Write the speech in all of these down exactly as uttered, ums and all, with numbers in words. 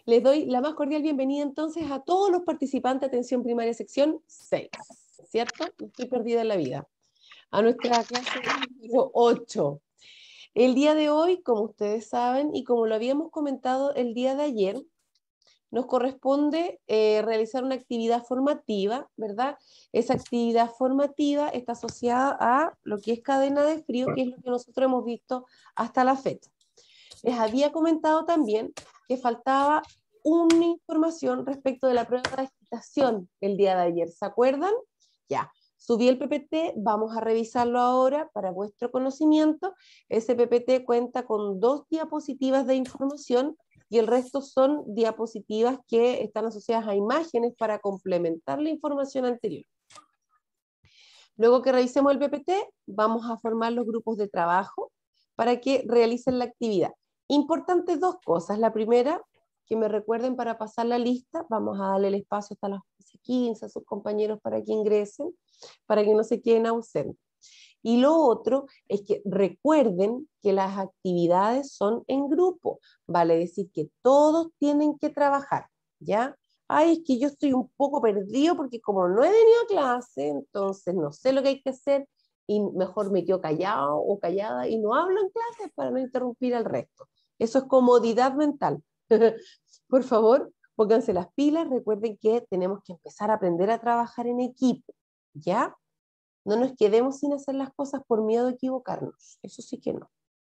Les doy la más cordial bienvenida entonces a todos los participantes de Atención Primaria Sección seis, ¿cierto? No estoy perdida en la vida. A nuestra clase número ocho. El día de hoy, como ustedes saben, y como lo habíamos comentado el día de ayer, nos corresponde eh, realizar una actividad formativa, ¿verdad? Esa actividad formativa está asociada a lo que es cadena de frío, que es lo que nosotros hemos visto hasta la fecha. Les había comentado también que faltaba una información respecto de la prueba de agitación el día de ayer. ¿Se acuerdan? Ya. Subí el P P T, vamos a revisarlo ahora para vuestro conocimiento. Ese P P T cuenta con dos diapositivas de información y el resto son diapositivas que están asociadas a imágenes para complementar la información anterior. Luego que revisemos el P P T, vamos a formar los grupos de trabajo para que realicen la actividad. Importantes dos cosas. La primera, que me recuerden para pasar la lista. Vamos a darle el espacio hasta las once quince a sus compañeros para que ingresen, para que no se queden ausentes. Y lo otro es que recuerden que las actividades son en grupo. Vale decir que todos tienen que trabajar, ¿ya? Ay, es que yo estoy un poco perdido porque como no he venido a clase, entonces no sé lo que hay que hacer y mejor me quedo callado o callada y no hablo en clase para no interrumpir al resto. Eso es comodidad mental. Por favor, pónganse las pilas, recuerden que tenemos que empezar a aprender a trabajar en equipo, ¿ya? No nos quedemos sin hacer las cosas por miedo a equivocarnos, eso sí que no.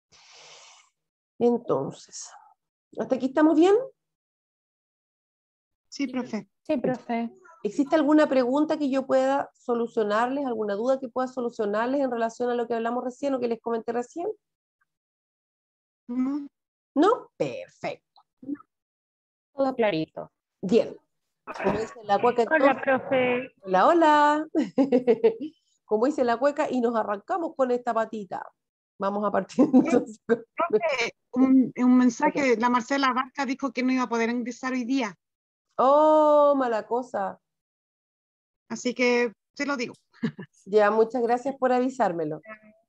Entonces, ¿hasta aquí estamos bien? Sí, profe. Sí, profe. ¿Existe alguna pregunta que yo pueda solucionarles, alguna duda que pueda solucionarles en relación a lo que hablamos recién o que les comenté recién? No. ¿No? Perfecto. Todo clarito. Bien. Como dice la cueca, Hola, entonces, profe. hola, hola. Como dice la cueca, y nos arrancamos con esta patita. Vamos a partir entonces. Profe, un, un mensaje, Okay. la Marcela Barca dijo que no iba a poder ingresar hoy día, Oh, mala cosa. así que se lo digo. Ya, muchas gracias por avisármelo.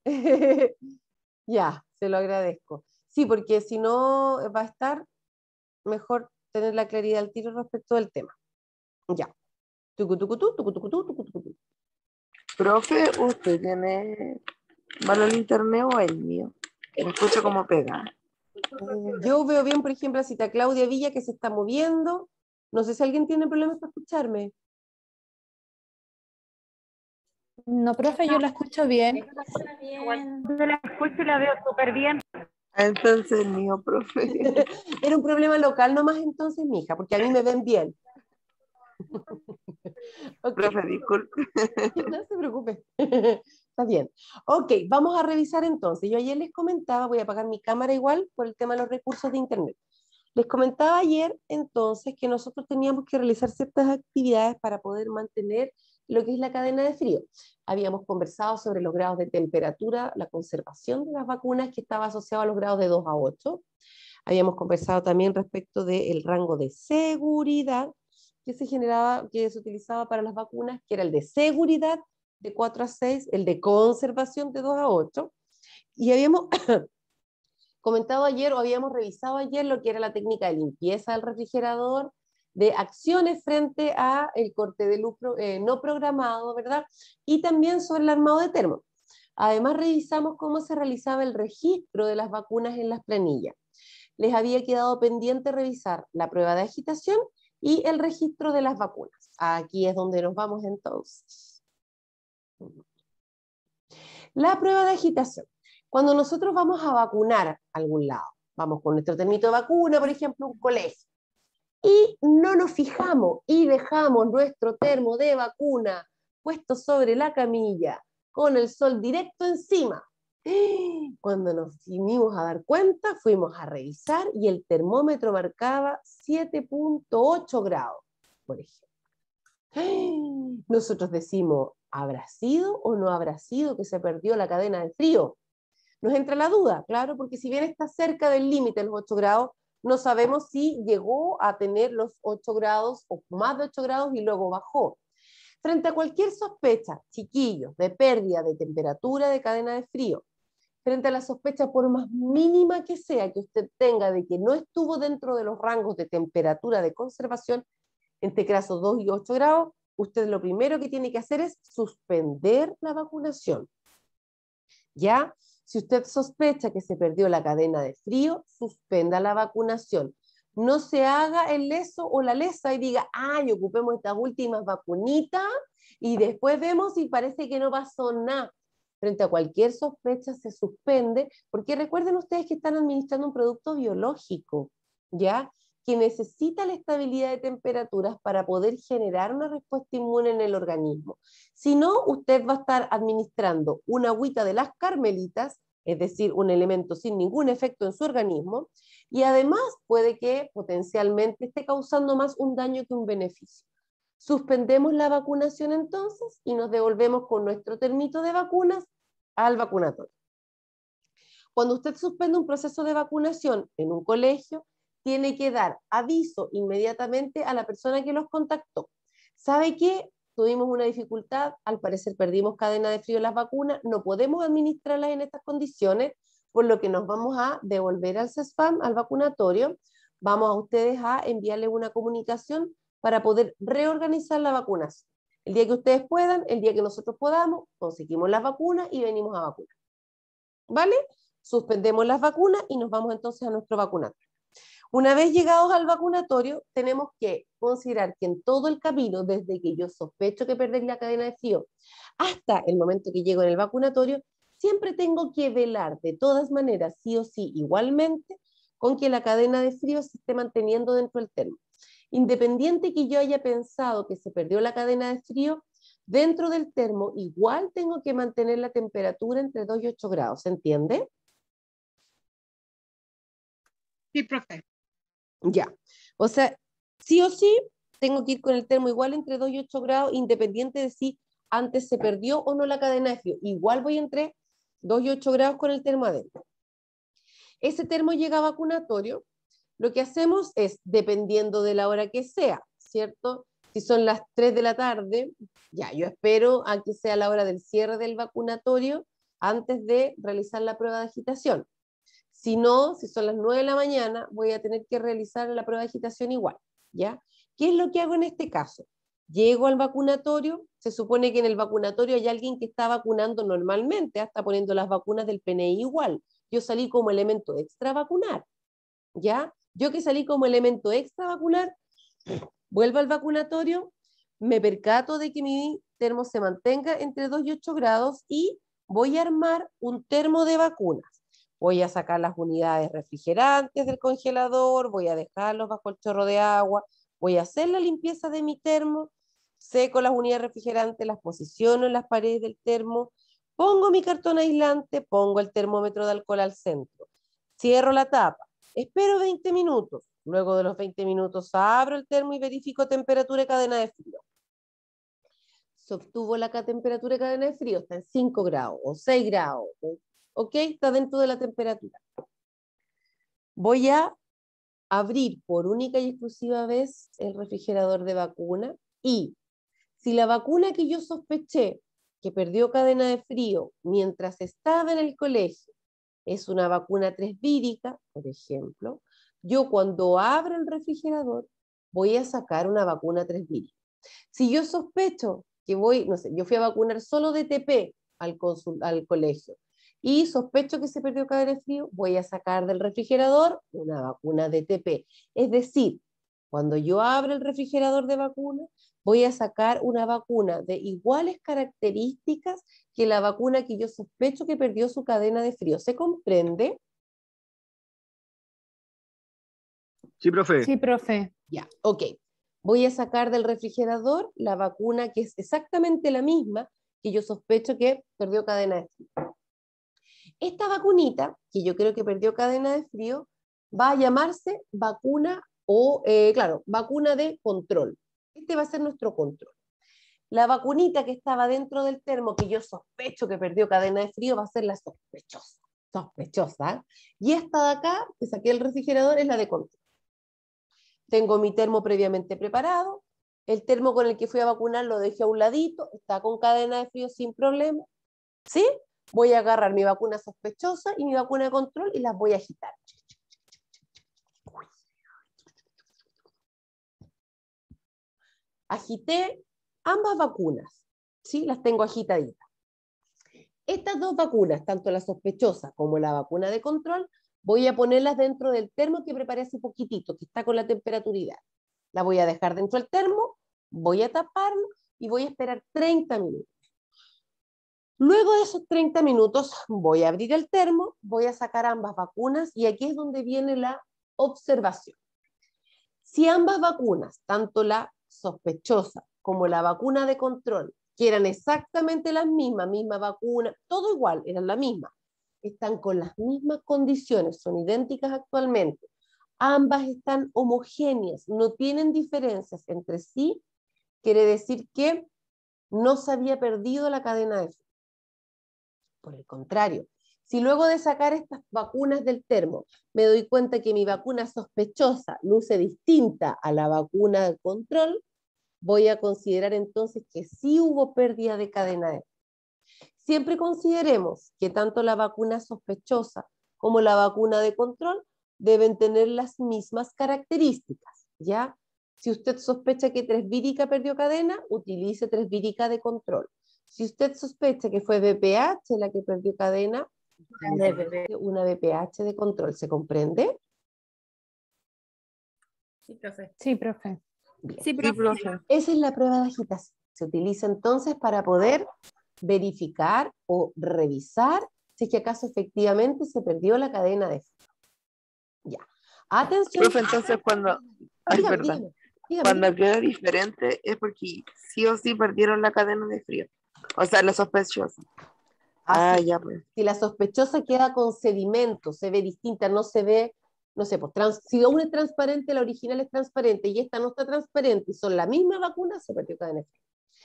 Ya, se lo agradezco. Sí, porque si no va a estar mejor tener la claridad al tiro respecto del tema. Ya. Tucu, tucu, tu, tucu, tucu, tu, tucu, tucu, tu. Profe, ¿usted tiene malo el internet o el mío? Que lo escucho como pega. Yo veo bien, por ejemplo, a cita Claudia Villa que se está moviendo. No sé si alguien tiene problemas para escucharme. No, profe, yo la escucho bien. Yo la escucho y la veo súper bien. Entonces el mío, profe. Era un problema local nomás entonces, mija, porque a mí me ven bien. Okay. Profe, disculpe. No se preocupe. Está bien. Ok, vamos a revisar entonces. Yo ayer les comentaba, voy a apagar mi cámara igual por el tema de los recursos de internet. Les comentaba ayer entonces que nosotros teníamos que realizar ciertas actividades para poder mantener lo que es la cadena de frío. Habíamos conversado sobre los grados de temperatura, la conservación de las vacunas que estaba asociado a los grados de dos a ocho. Habíamos conversado también respecto del rango de seguridad que se generaba, que se utilizaba para las vacunas, que era el de seguridad de cuatro a seis, el de conservación de dos a ocho. Y habíamos comentado ayer o habíamos revisado ayer lo que era la técnica de limpieza del refrigerador, de acciones frente a el corte de luz eh, no programado, ¿verdad? Y también sobre el armado de termo. Además revisamos cómo se realizaba el registro de las vacunas en las planillas. Les había quedado pendiente revisar la prueba de agitación y el registro de las vacunas. Aquí es donde nos vamos entonces. La prueba de agitación. Cuando nosotros vamos a vacunar a algún lado, vamos con nuestro termito de vacuna, por ejemplo, un colegio, y no nos fijamos y dejamos nuestro termo de vacuna puesto sobre la camilla, con el sol directo encima. Cuando nos vinimos a dar cuenta, fuimos a revisar y el termómetro marcaba siete punto ocho grados, por ejemplo. Nosotros decimos, ¿habrá sido o no habrá sido que se perdió la cadena de frío? Nos entra la duda, claro, porque si bien está cerca del límite, los ocho grados, no sabemos si llegó a tener los ocho grados o más de ocho grados y luego bajó. Frente a cualquier sospecha, chiquillos, de pérdida de temperatura de cadena de frío, frente a la sospecha, por más mínima que sea, que usted tenga de que no estuvo dentro de los rangos de temperatura de conservación, entre casos dos y ocho grados, usted lo primero que tiene que hacer es suspender la vacunación. ¿Ya? Si usted sospecha que se perdió la cadena de frío, suspenda la vacunación. No se haga el leso o la lesa y diga, ay, ocupemos estas últimas vacunitas y después vemos si parece que no pasó nada. Frente a cualquier sospecha se suspende, porque recuerden ustedes que están administrando un producto biológico, ¿ya? Que necesita la estabilidad de temperaturas para poder generar una respuesta inmune en el organismo. Si no, usted va a estar administrando una agüita de las carmelitas, es decir, un elemento sin ningún efecto en su organismo, y además puede que potencialmente esté causando más un daño que un beneficio. Suspendemos la vacunación entonces y nos devolvemos con nuestro termito de vacunas al vacunatorio. Cuando usted suspende un proceso de vacunación en un colegio, tiene que dar aviso inmediatamente a la persona que los contactó. ¿Sabe qué? Tuvimos una dificultad, al parecer perdimos cadena de frío en las vacunas, no podemos administrarlas en estas condiciones, por lo que nos vamos a devolver al CESFAM, al vacunatorio, vamos a ustedes a enviarles una comunicación para poder reorganizar la vacunación. El día que ustedes puedan, el día que nosotros podamos, conseguimos las vacunas y venimos a vacunar. ¿Vale? Suspendemos las vacunas y nos vamos entonces a nuestro vacunatorio. Una vez llegados al vacunatorio, tenemos que considerar que en todo el camino, desde que yo sospecho que perdí la cadena de frío hasta el momento que llego en el vacunatorio, siempre tengo que velar de todas maneras, sí o sí, igualmente, con que la cadena de frío se esté manteniendo dentro del termo. Independiente que yo haya pensado que se perdió la cadena de frío, dentro del termo igual tengo que mantener la temperatura entre dos y ocho grados, ¿se entiende? Sí, profe. Ya, o sea, sí o sí, tengo que ir con el termo igual entre dos y ocho grados, independiente de si antes se perdió o no la cadena de frío. Igual voy entre dos y ocho grados con el termo adentro. Ese termo llega a vacunatorio. Lo que hacemos es, dependiendo de la hora que sea, ¿cierto? Si son las tres de la tarde, ya, yo espero a que sea la hora del cierre del vacunatorio antes de realizar la prueba de agitación. Si no, si son las nueve de la mañana, voy a tener que realizar la prueba de agitación igual, ¿ya? ¿Qué es lo que hago en este caso? Llego al vacunatorio, se supone que en el vacunatorio hay alguien que está vacunando normalmente, hasta poniendo las vacunas del P N I igual. Yo salí como elemento extra vacunar, ¿ya? Yo que salí como elemento extra vacunar, vuelvo al vacunatorio, me percato de que mi termo se mantenga entre dos y ocho grados y voy a armar un termo de vacunas. Voy a sacar las unidades refrigerantes del congelador, voy a dejarlos bajo el chorro de agua, voy a hacer la limpieza de mi termo, seco las unidades refrigerantes, las posiciono en las paredes del termo, pongo mi cartón aislante, pongo el termómetro de alcohol al centro, cierro la tapa, espero veinte minutos, luego de los veinte minutos abro el termo y verifico temperatura y cadena de frío. Se obtuvo la temperatura y cadena de frío, está en cinco grados o seis grados, ¿ok? Está dentro de la temperatura. Voy a abrir por única y exclusiva vez el refrigerador de vacuna y si la vacuna que yo sospeché que perdió cadena de frío mientras estaba en el colegio es una vacuna tresvírica, por ejemplo, yo cuando abro el refrigerador voy a sacar una vacuna tresvírica. Si yo sospecho que voy, no sé, yo fui a vacunar solo de T P al, consul, al colegio y sospecho que se perdió cadena de frío, voy a sacar del refrigerador una vacuna de T P. Es decir, cuando yo abro el refrigerador de vacunas, voy a sacar una vacuna de iguales características que la vacuna que yo sospecho que perdió su cadena de frío. ¿Se comprende? Sí, profe. Sí, profe. Ya, ok. Voy a sacar del refrigerador la vacuna que es exactamente la misma que yo sospecho que perdió cadena de frío. Esta vacunita, que yo creo que perdió cadena de frío, va a llamarse vacuna o, eh, claro, vacuna de control. Este va a ser nuestro control. La vacunita que estaba dentro del termo, que yo sospecho que perdió cadena de frío, va a ser la sospechosa. Sospechosa. Y esta de acá, que saqué del refrigerador, es la de control. Tengo mi termo previamente preparado. El termo con el que fui a vacunar lo dejé a un ladito. Está con cadena de frío sin problema. ¿Sí? voy a agarrar mi vacuna sospechosa y mi vacuna de control y las voy a agitar. Agité ambas vacunas, ¿sí? Las tengo agitaditas. Estas dos vacunas, tanto la sospechosa como la vacuna de control, voy a ponerlas dentro del termo que preparé hace poquitito, que está con la temperatura ideal. La voy a dejar dentro del termo, voy a taparlo y voy a esperar treinta minutos. Luego de esos treinta minutos voy a abrir el termo, voy a sacar ambas vacunas y aquí es donde viene la observación. Si ambas vacunas, tanto la sospechosa como la vacuna de control, que eran exactamente las mismas, misma vacuna, todo igual, eran la misma, están con las mismas condiciones, son idénticas actualmente, ambas están homogéneas, no tienen diferencias entre sí, quiere decir que no se había perdido la cadena de frío. Por el contrario, si luego de sacar estas vacunas del termo me doy cuenta que mi vacuna sospechosa luce distinta a la vacuna de control, voy a considerar entonces que sí hubo pérdida de cadena de frío. Siempre consideremos que tanto la vacuna sospechosa como la vacuna de control deben tener las mismas características, ¿ya? Si usted sospecha que Tresvírica perdió cadena, utilice Tresvírica de control. Si usted sospecha que fue V P H la que perdió cadena, una V P H de control. ¿Se comprende? Sí, profe. Sí, profe. Bien. Sí, profe. Esa es la prueba de agitación. Se utiliza entonces para poder verificar o revisar si es que acaso efectivamente se perdió la cadena de frío. Ya. Atención. Profe, entonces cuando... Ay, Dígame, perdón. dígame, dígame, Cuando dígame. queda diferente es porque sí o sí perdieron la cadena de frío. O sea, la sospechosa. Ah, Así, ya pues. si la sospechosa queda con sedimento, se ve distinta, no se ve, no sé, pues trans, si una es transparente, la original es transparente y esta no está transparente y son la misma vacuna, se perdió cadena de frío.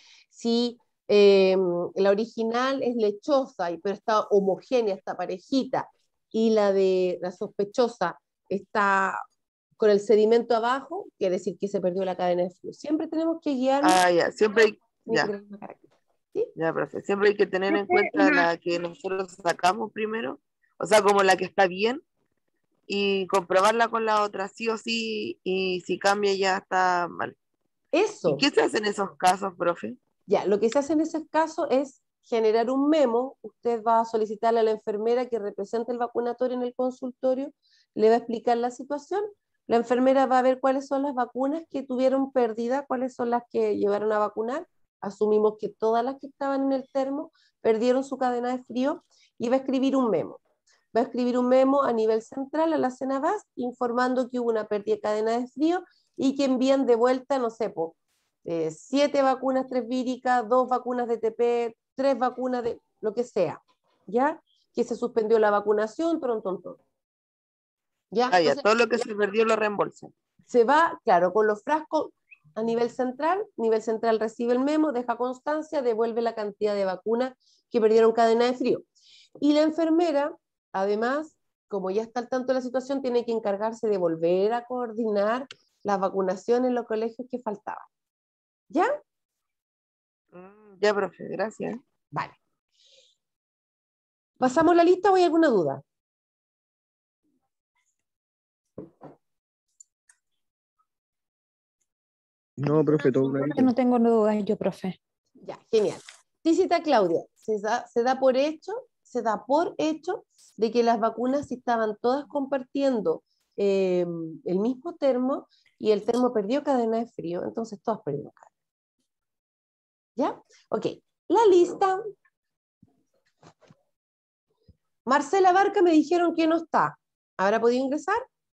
Si eh, la original es lechosa, pero está homogénea, está parejita, y la de la sospechosa está con el sedimento abajo, quiere decir que se perdió la cadena de frío. Siempre tenemos que guiarnos. Ah, ya. Siempre hay... Tiene que Ya. tener una característica. ¿Sí? Ya, profe. Siempre hay que tener en Profe, cuenta una- la que nosotros sacamos primero. O sea, como la que está bien. Y comprobarla con la otra, sí o sí. Y si cambia ya está mal. ¿Y Eso. qué se hace en esos casos, profe? Ya, lo que se hace en ese caso es generar un memo. Usted va a solicitarle a la enfermera que represente el vacunatorio en el consultorio, le va a explicar la situación. La enfermera va a ver cuáles son las vacunas que tuvieron pérdida, cuáles son las que llevaron a vacunar. Asumimos que todas las que estaban en el termo perdieron su cadena de frío y va a escribir un memo. Va a escribir un memo a nivel central a la Cenabás informando que hubo una pérdida de cadena de frío y que envían de vuelta, no sé, po, eh, siete vacunas tresvíricas, dos vacunas de T P, tres vacunas de lo que sea, ¿ya? Que se suspendió la vacunación, ton, ton, ton. ¿Ya? Ah, ya. Entonces, Todo lo que se perdió lo reembolsan. se va, claro, con los frascos a nivel central, nivel central recibe el memo, deja constancia, devuelve la cantidad de vacunas que perdieron cadena de frío. Y la enfermera, además, como ya está al tanto de la situación, tiene que encargarse de volver a coordinar las vacunaciones en los colegios que faltaban. ¿Ya? Mm, ya, profe. Gracias. Vale. ¿Pasamos la lista o hay alguna duda? No, profe, todo clarito. Yo no tengo dudas, yo, profe. Ya, genial. Tícita Claudia, se da, se da por hecho, se da por hecho de que las vacunas estaban todas compartiendo eh, el mismo termo y el termo perdió cadena de frío, entonces todas perdieron cadena. ¿Ya? Ok. La lista. Marcela Barca me dijeron que no está. ¿Habrá podido ingresar?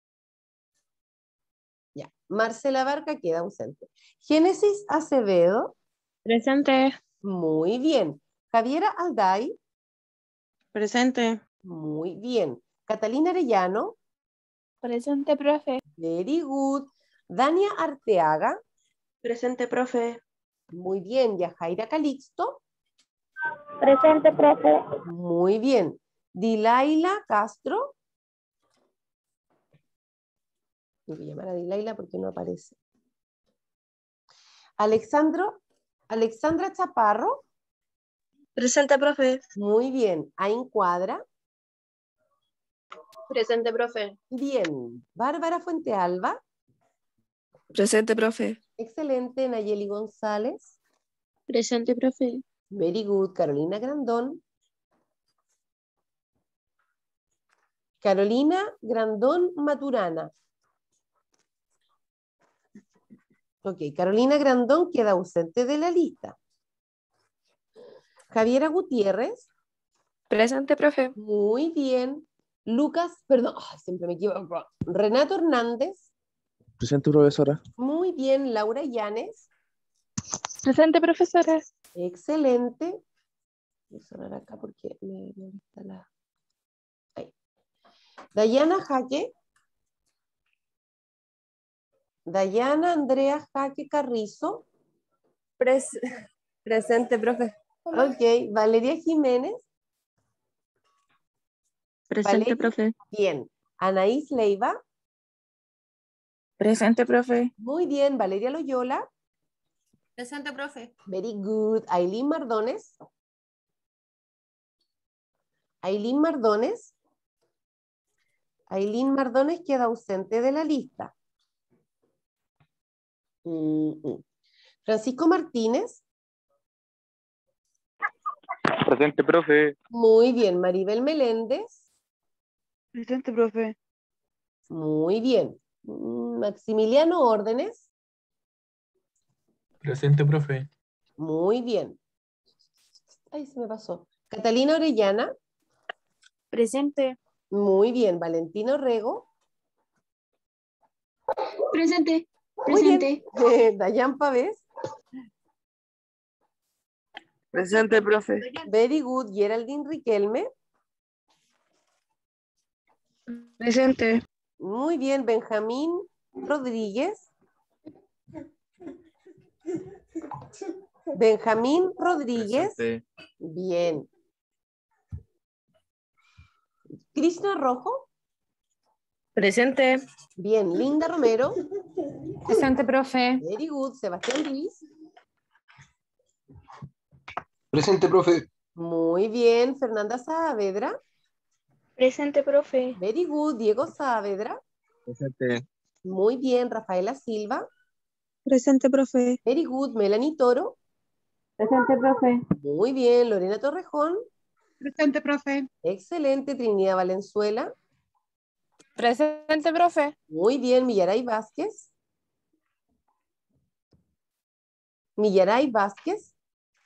Ya. Marcela Barca queda ausente. Génesis Acevedo. Presente. Muy bien. Javiera Alday. Presente. Muy bien. Catalina Arellano. Presente, profe. Very good. Dania Arteaga. Presente, profe. Muy bien. Yajaira Calixto. Presente, profe. Muy bien. Dilaila Castro. Voy a llamar a Dilaila porque no aparece. Alexandro, Alexandra Chaparro. Presente, profe. Muy bien. Ain Cuadra. Presente, profe. Bien. Bárbara Fuentealba. Presente, profe. Excelente. Nayeli González. Presente, profe. Very good. Carolina Grandón. Carolina Grandón Maturana. Ok, Carolina Grandón queda ausente de la lista. Javiera Gutiérrez. Presente, profe. Muy bien. Lucas, perdón, ay, siempre me equivoco. Renato Hernández. Presente, profesora. Muy bien. Laura Llanes. Presente, profesora. Excelente. Voy a sonar acá porque me, me gusta la... Ahí. Dayana Jaque. Dayana Andrea Jaque Carrizo. Pres Presente, profe. Ok. Valeria Jiménez. Presente, Valeria. profe. Bien. Anaís Leiva. Presente, profe. Muy bien. Valeria Loyola. Presente, profe. Very good. Aileen Mardones. Aileen Mardones. Aileen Mardones queda ausente de la lista. Mm -mm. Francisco Martínez. Presente, profe. Muy bien. Maribel Meléndez. Presente, profe. Muy bien. Mm, Maximiliano Órdenes. Presente, profe. Muy bien. Ay, se me pasó. Catalina Orellana. Presente. Muy bien. Valentino Rego. Presente. Muy bien. Dayan Pavés. Presente, profe. Very good. Geraldine Riquelme. Presente. Muy bien. Benjamín Rodríguez. Benjamín Rodríguez. Presente. Bien. Krishna Rojo. Presente. Bien. Linda Romero. Presente, profe. Very good. Sebastián Ruiz. Presente, profe. Muy bien. Fernanda Saavedra. Presente, profe. Very good. Diego Saavedra. Presente. Muy bien. Rafaela Silva. Presente, profe. Very good. Melanie Toro. Presente, profe. Muy bien. Lorena Torrejón. Presente, profe. Excelente. Trinidad Valenzuela. Presente, profe. Muy bien. Millaray Vázquez. Millaray Vázquez.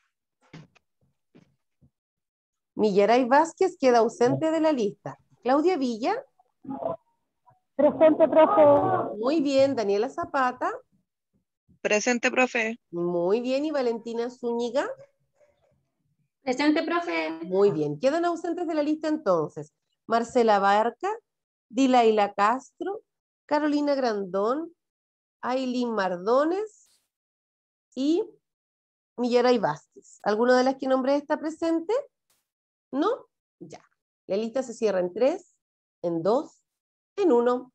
Millaray Vázquez queda ausente de la lista. Claudia Villa. Presente, profe. Muy bien. Daniela Zapata. Presente, profe. Muy bien. Y Valentina Zúñiga. Presente, profe. Muy bien. Quedan ausentes de la lista entonces. Marcela Barca, Dilaila Castro, Carolina Grandón, Aileen Mardones y Millaray Vázquez. ¿Alguno de las que nombré está presente? ¿No? Ya. La lista se cierra en tres, en dos, en uno.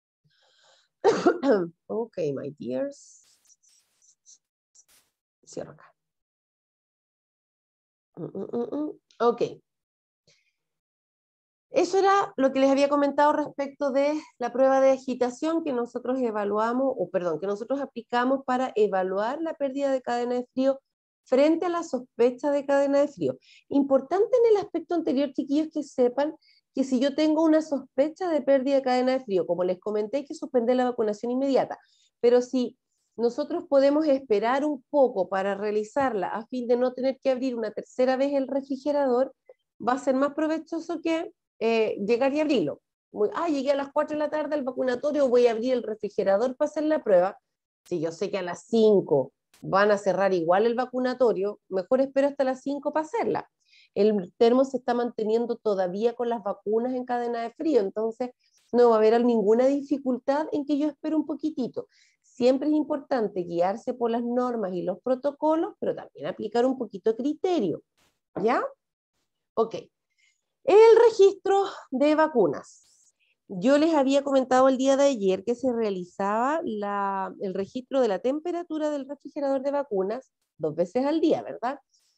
Ok, my dears. Cierro acá. Mm, mm, mm, mm. Ok. Eso era lo que les había comentado respecto de la prueba de agitación que nosotros evaluamos, o perdón, que nosotros aplicamos para evaluar la pérdida de cadena de frío frente a la sospecha de cadena de frío. Importante en el aspecto anterior, chiquillos, que sepan que si yo tengo una sospecha de pérdida de cadena de frío, como les comenté, hay que suspender la vacunación inmediata, pero si nosotros podemos esperar un poco para realizarla a fin de no tener que abrir una tercera vez el refrigerador, va a ser más provechoso que eh, llegar y abrirlo. Muy, ah, llegué a las cuatro de la tarde al vacunatorio, voy a abrir el refrigerador para hacer la prueba. Si yo sé que a las cinco van a cerrar igual el vacunatorio, mejor espero hasta las cinco para hacerla. El termo se está manteniendo todavía con las vacunas en cadena de frío, entonces no va a haber ninguna dificultad en que yo espere un poquitito. Siempre es importante guiarse por las normas y los protocolos, pero también aplicar un poquito de criterio. ¿Ya? Ok. El registro de vacunas. Yo les había comentado el día de ayer que se realizaba la, el registro de la temperatura del refrigerador de vacunas dos veces al día, ¿verdad?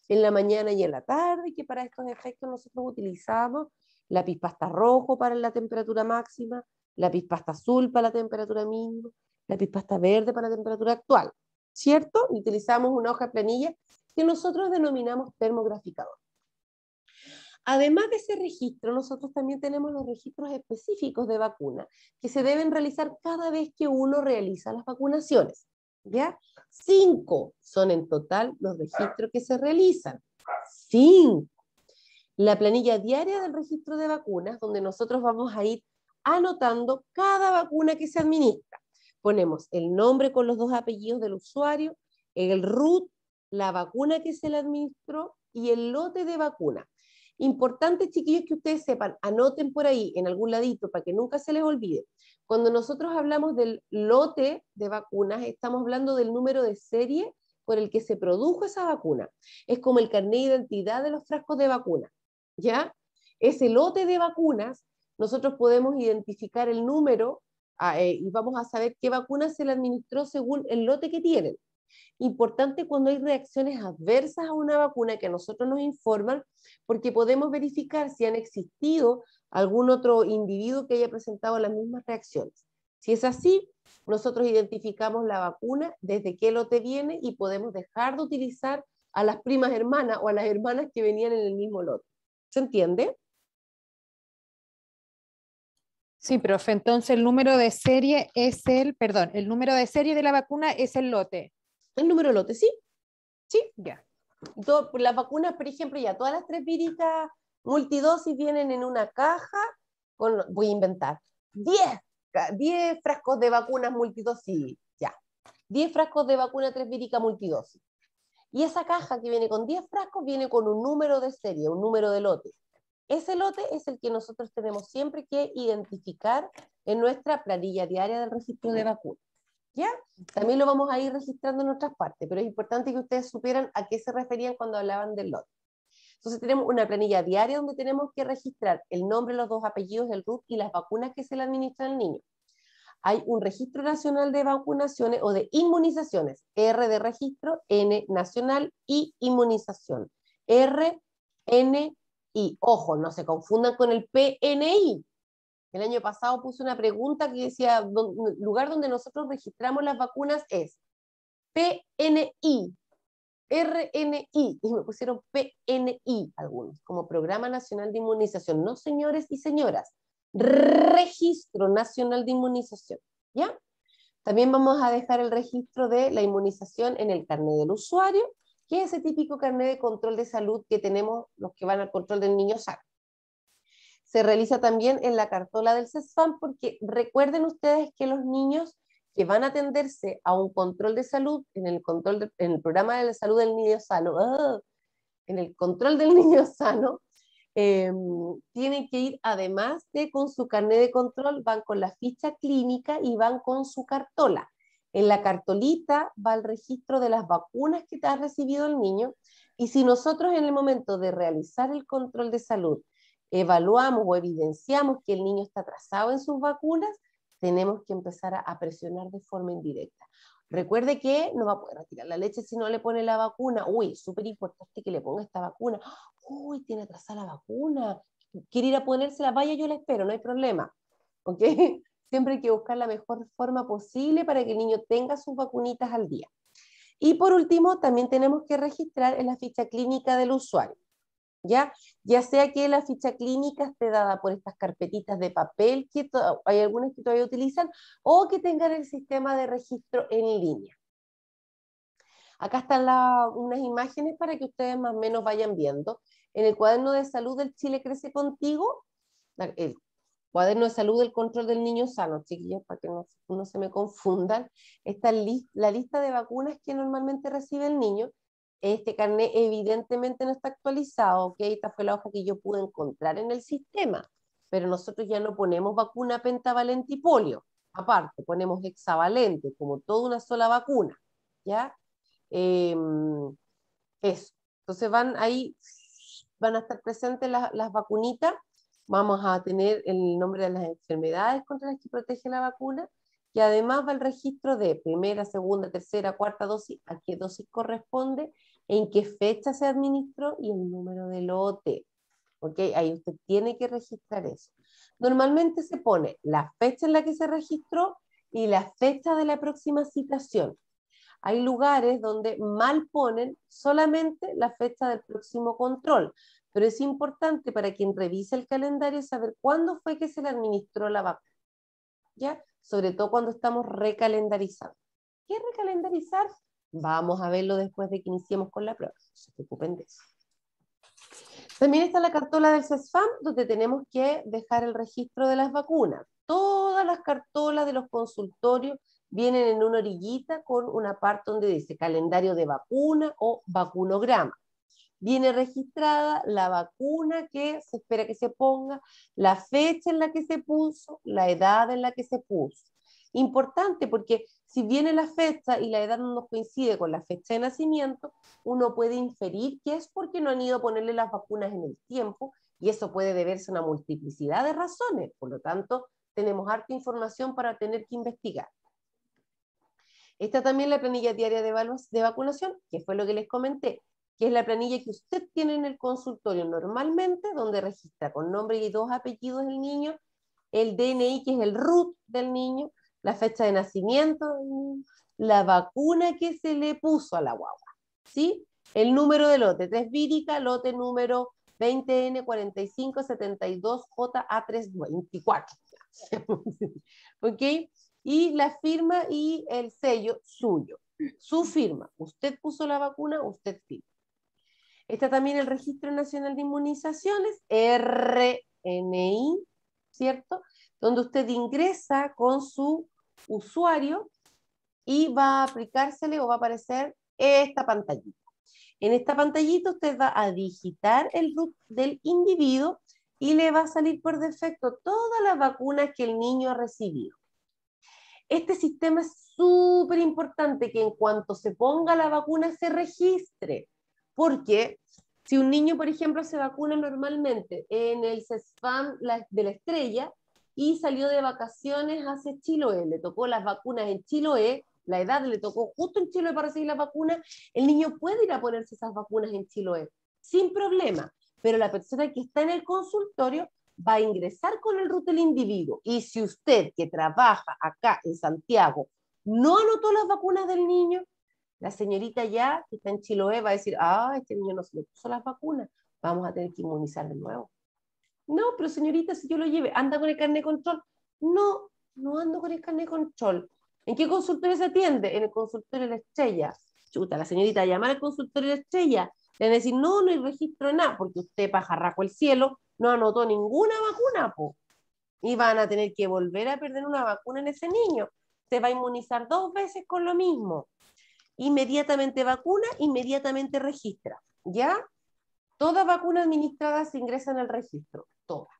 en la mañana y en la tarde, que para estos efectos nosotros utilizamos lápiz pasta rojo para la temperatura máxima, lápiz pasta azul para la temperatura mínima, lápiz pasta verde para la temperatura actual, ¿cierto? Y utilizamos una hoja de planilla que nosotros denominamos termograficador. Además de ese registro, nosotros también tenemos los registros específicos de vacuna que se deben realizar cada vez que uno realiza las vacunaciones, ¿ya? Cinco son en total los registros que se realizan. Cinco. La planilla diaria del registro de vacunas, donde nosotros vamos a ir anotando cada vacuna que se administra. Ponemos el nombre con los dos apellidos del usuario, el R U T, la vacuna que se le administró y el lote de vacuna. Importante, chiquillos, que ustedes sepan, anoten por ahí en algún ladito para que nunca se les olvide. Cuando nosotros hablamos del lote de vacunas, estamos hablando del número de serie por el que se produjo esa vacuna. Es como el carnet de identidad de los frascos de vacuna, ¿ya? Ese lote de vacunas, nosotros podemos identificar el número eh, y vamos a saber qué vacuna se le administró según el lote que tienen. Importante cuando hay reacciones adversas a una vacuna que a nosotros nos informan, porque podemos verificar si han existido algún otro individuo que haya presentado las mismas reacciones. Si es así, nosotros identificamos la vacuna, desde qué lote viene y podemos dejar de utilizar a las primas hermanas o a las hermanas que venían en el mismo lote. ¿Se entiende? Sí, profe, entonces el número de serie es el, perdón, el número de serie de la vacuna es el lote. El número de lote, ¿sí? Sí. Ya. Todo, las vacunas, por ejemplo, ya todas las tres víricas multidosis vienen en una caja, con, voy a inventar, diez frascos de vacunas multidosis, ya. diez frascos de vacuna tres vírica multidosis. Y esa caja que viene con diez frascos viene con un número de serie, un número de lote. Ese lote es el que nosotros tenemos siempre que identificar en nuestra planilla diaria del registro de vacunas. ¿Ya? También lo vamos a ir registrando en otras partes, pero es importante que ustedes supieran a qué se referían cuando hablaban del lote. Entonces tenemos una planilla diaria donde tenemos que registrar el nombre, los dos apellidos, el R U T y las vacunas que se le administran al niño. Hay un registro nacional de vacunaciones o de inmunizaciones, R de registro, N nacional y inmunización, R, N, I. Ojo, no se confundan con el P N I. El año pasado puse una pregunta que decía, el lugar donde nosotros registramos las vacunas es P N I, R N I, y me pusieron P N I algunos, como Programa Nacional de Inmunización. No, señores y señoras, Registro Nacional de Inmunización, ¿ya? También vamos a dejar el registro de la inmunización en el carnet del usuario, que es ese típico carnet de control de salud que tenemos los que van al control del niño sano. Se realiza también en la cartola del CESFAM, porque recuerden ustedes que los niños que van a atenderse a un control de salud, en el, control de, en el programa de la salud del niño sano, ¡oh! en el control del niño sano, eh, tienen que ir, además de con su carnet de control, van con la ficha clínica y van con su cartola. En la cartolita va el registro de las vacunas que ha recibido el niño, y si nosotros en el momento de realizar el control de salud evaluamos o evidenciamos que el niño está atrasado en sus vacunas, tenemos que empezar a, a presionar de forma indirecta. Recuerde que no va a poder retirar la leche si no le pone la vacuna. Uy, es súper importante que le ponga esta vacuna. Uy, tiene atrasada la vacuna. Quiere ir a ponérsela, vaya, yo la espero, no hay problema. ¿Ok? Siempre hay que buscar la mejor forma posible para que el niño tenga sus vacunitas al día. Y por último, también tenemos que registrar en la ficha clínica del usuario. ¿Ya? Ya sea que la ficha clínica esté dada por estas carpetitas de papel, que hay algunas que todavía utilizan, o que tengan el sistema de registro en línea. Acá están la, unas imágenes para que ustedes más o menos vayan viendo. En el cuaderno de salud del Chile Crece Contigo, el cuaderno de salud del control del niño sano, chiquillos, para que no, no se me confundan, está li la lista de vacunas que normalmente recibe el niño. Este carnet evidentemente no está actualizado, ¿ok? Esta fue la hoja que yo pude encontrar en el sistema, pero nosotros ya no ponemos vacuna pentavalente y polio, aparte, ponemos hexavalente, como toda una sola vacuna, ¿ya? Eh, eso, entonces van ahí, van a estar presentes las, las vacunitas, vamos a tener el nombre de las enfermedades contra las que protege la vacuna, que además va el registro de primera, segunda, tercera, cuarta dosis, a qué dosis corresponde, en qué fecha se administró y el número de lote. ¿Ok? Ahí usted tiene que registrar eso. Normalmente se pone la fecha en la que se registró y la fecha de la próxima citación. Hay lugares donde mal ponen solamente la fecha del próximo control, pero es importante para quien revise el calendario saber cuándo fue que se le administró la vacuna, ¿ya? Sobre todo cuando estamos recalendarizando. ¿Qué es recalendarizar? Vamos a verlo después de que iniciemos con la prueba, no se preocupen de eso. También está la cartola del CESFAM, donde tenemos que dejar el registro de las vacunas. Todas las cartolas de los consultorios vienen en una orillita con una parte donde dice calendario de vacuna o vacunograma. Viene registrada la vacuna que se espera que se ponga, la fecha en la que se puso, la edad en la que se puso. Importante porque si viene la fecha y la edad no nos coincide con la fecha de nacimiento, uno puede inferir que es porque no han ido a ponerle las vacunas en el tiempo y eso puede deberse a una multiplicidad de razones. Por lo tanto, tenemos harta información para tener que investigar. Está también la planilla diaria de, de vacunación, que fue lo que les comenté, que es la planilla que usted tiene en el consultorio normalmente, donde registra con nombre y dos apellidos del niño, el D N I, que es el root del niño, la fecha de nacimiento del niño, la vacuna que se le puso a la guagua, ¿sí? El número de lote, tres vírica, lote número veinte N cuarenta y cinco setenta y dos J A trescientos veinticuatro. ¿Ok? Y la firma y el sello suyo. Su firma. Usted puso la vacuna, usted firma. Está también el Registro Nacional de Inmunizaciones, R N I, ¿cierto? Donde usted ingresa con su usuario y va a aplicársele o va a aparecer esta pantallita. En esta pantallita usted va a digitar el root del individuo y le va a salir por defecto todas las vacunas que el niño ha recibido. Este sistema es súper importante que en cuanto se ponga la vacuna se registre, porque si un niño, por ejemplo, se vacuna normalmente en el CESFAM de la Estrella y salió de vacaciones hace Chiloé, le tocó las vacunas en Chiloé, la edad le tocó justo en Chiloé para recibir la vacuna, el niño puede ir a ponerse esas vacunas en Chiloé, sin problema, pero la persona que está en el consultorio va a ingresar con el root del individuo, y si usted que trabaja acá en Santiago no anotó las vacunas del niño, la señorita ya que está en Chiloé va a decir, ah, este niño no se le puso las vacunas, vamos a tener que inmunizar de nuevo. No, pero señorita, si yo lo lleve, ¿anda con el carnet de control? No, no ando con el carnet de control. ¿En qué consultorio se atiende? En el consultorio de la Estrella. Chuta, la señorita llamar al consultorio de la Estrella, le van a decir, no, no hay registro de nada, porque usted, pajarraco el cielo, no anotó ninguna vacuna, po. Y van a tener que volver a perder una vacuna en ese niño. Se va a inmunizar dos veces con lo mismo. Inmediatamente vacuna, inmediatamente registra, ¿ya? Todas vacunas administradas se ingresan al registro, todas.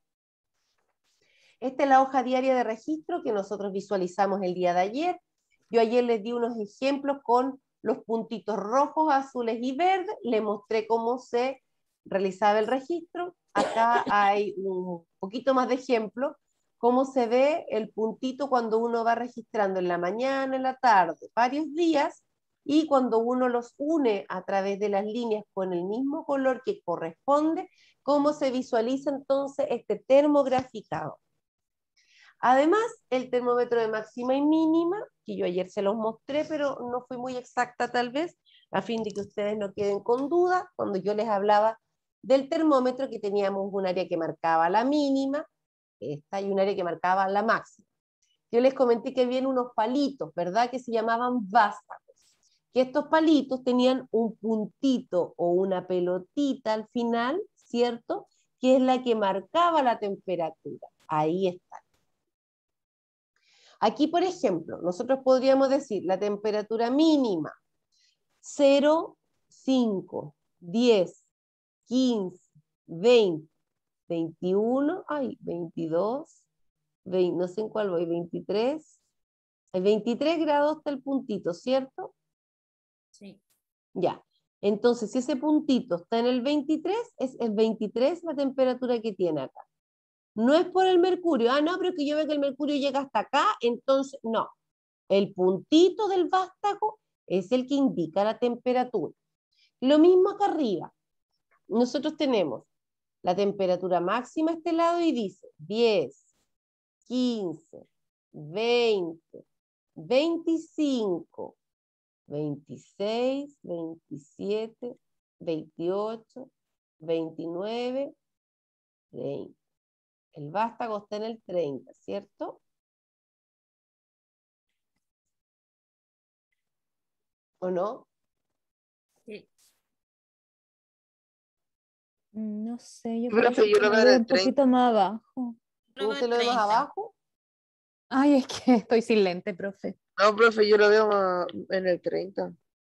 Esta es la hoja diaria de registro que nosotros visualizamos el día de ayer. Yo ayer les di unos ejemplos con los puntitos rojos, azules y verdes. Les mostré cómo se realizaba el registro. Acá hay un poquito más de ejemplo, cómo se ve el puntito cuando uno va registrando en la mañana, en la tarde, varios días, y cuando uno los une a través de las líneas con el mismo color que corresponde, cómo se visualiza entonces este termograficado. Además, el termómetro de máxima y mínima, que yo ayer se los mostré, pero no fui muy exacta tal vez, a fin de que ustedes no queden con duda, cuando yo les hablaba del termómetro, que teníamos un área que marcaba la mínima, esta, y un área que marcaba la máxima. Yo les comenté que había unos palitos, ¿verdad?, que se llamaban vástagos, que estos palitos tenían un puntito o una pelotita al final, ¿cierto?, que es la que marcaba la temperatura. Ahí está. Aquí, por ejemplo, nosotros podríamos decir la temperatura mínima, cero, cinco, diez, quince, veinte, veintiuno, ay, veintidós, veinte, no sé en cuál voy, veintitrés, el veintitrés grados está el puntito, ¿cierto? Sí. Ya, entonces si ese puntito está en el veintitrés, es el veintitrés la temperatura que tiene acá. No es por el mercurio, ah, no, pero es que yo veo que el mercurio llega hasta acá, entonces, no. El puntito del vástago es el que indica la temperatura. Lo mismo acá arriba. Nosotros tenemos la temperatura máxima a este lado y dice diez, quince, veinte, veinticinco, veintiséis, veintisiete, veintiocho, veintinueve, treinta. El vástago está en el treinta, ¿cierto? ¿O no? No sé, yo Profe, creo yo que lo lo veo en veo el un poquito más abajo. ¿Usted lo ve más abajo? Ay, es que estoy sin lente, profe. No, profe, yo lo veo más en el treinta.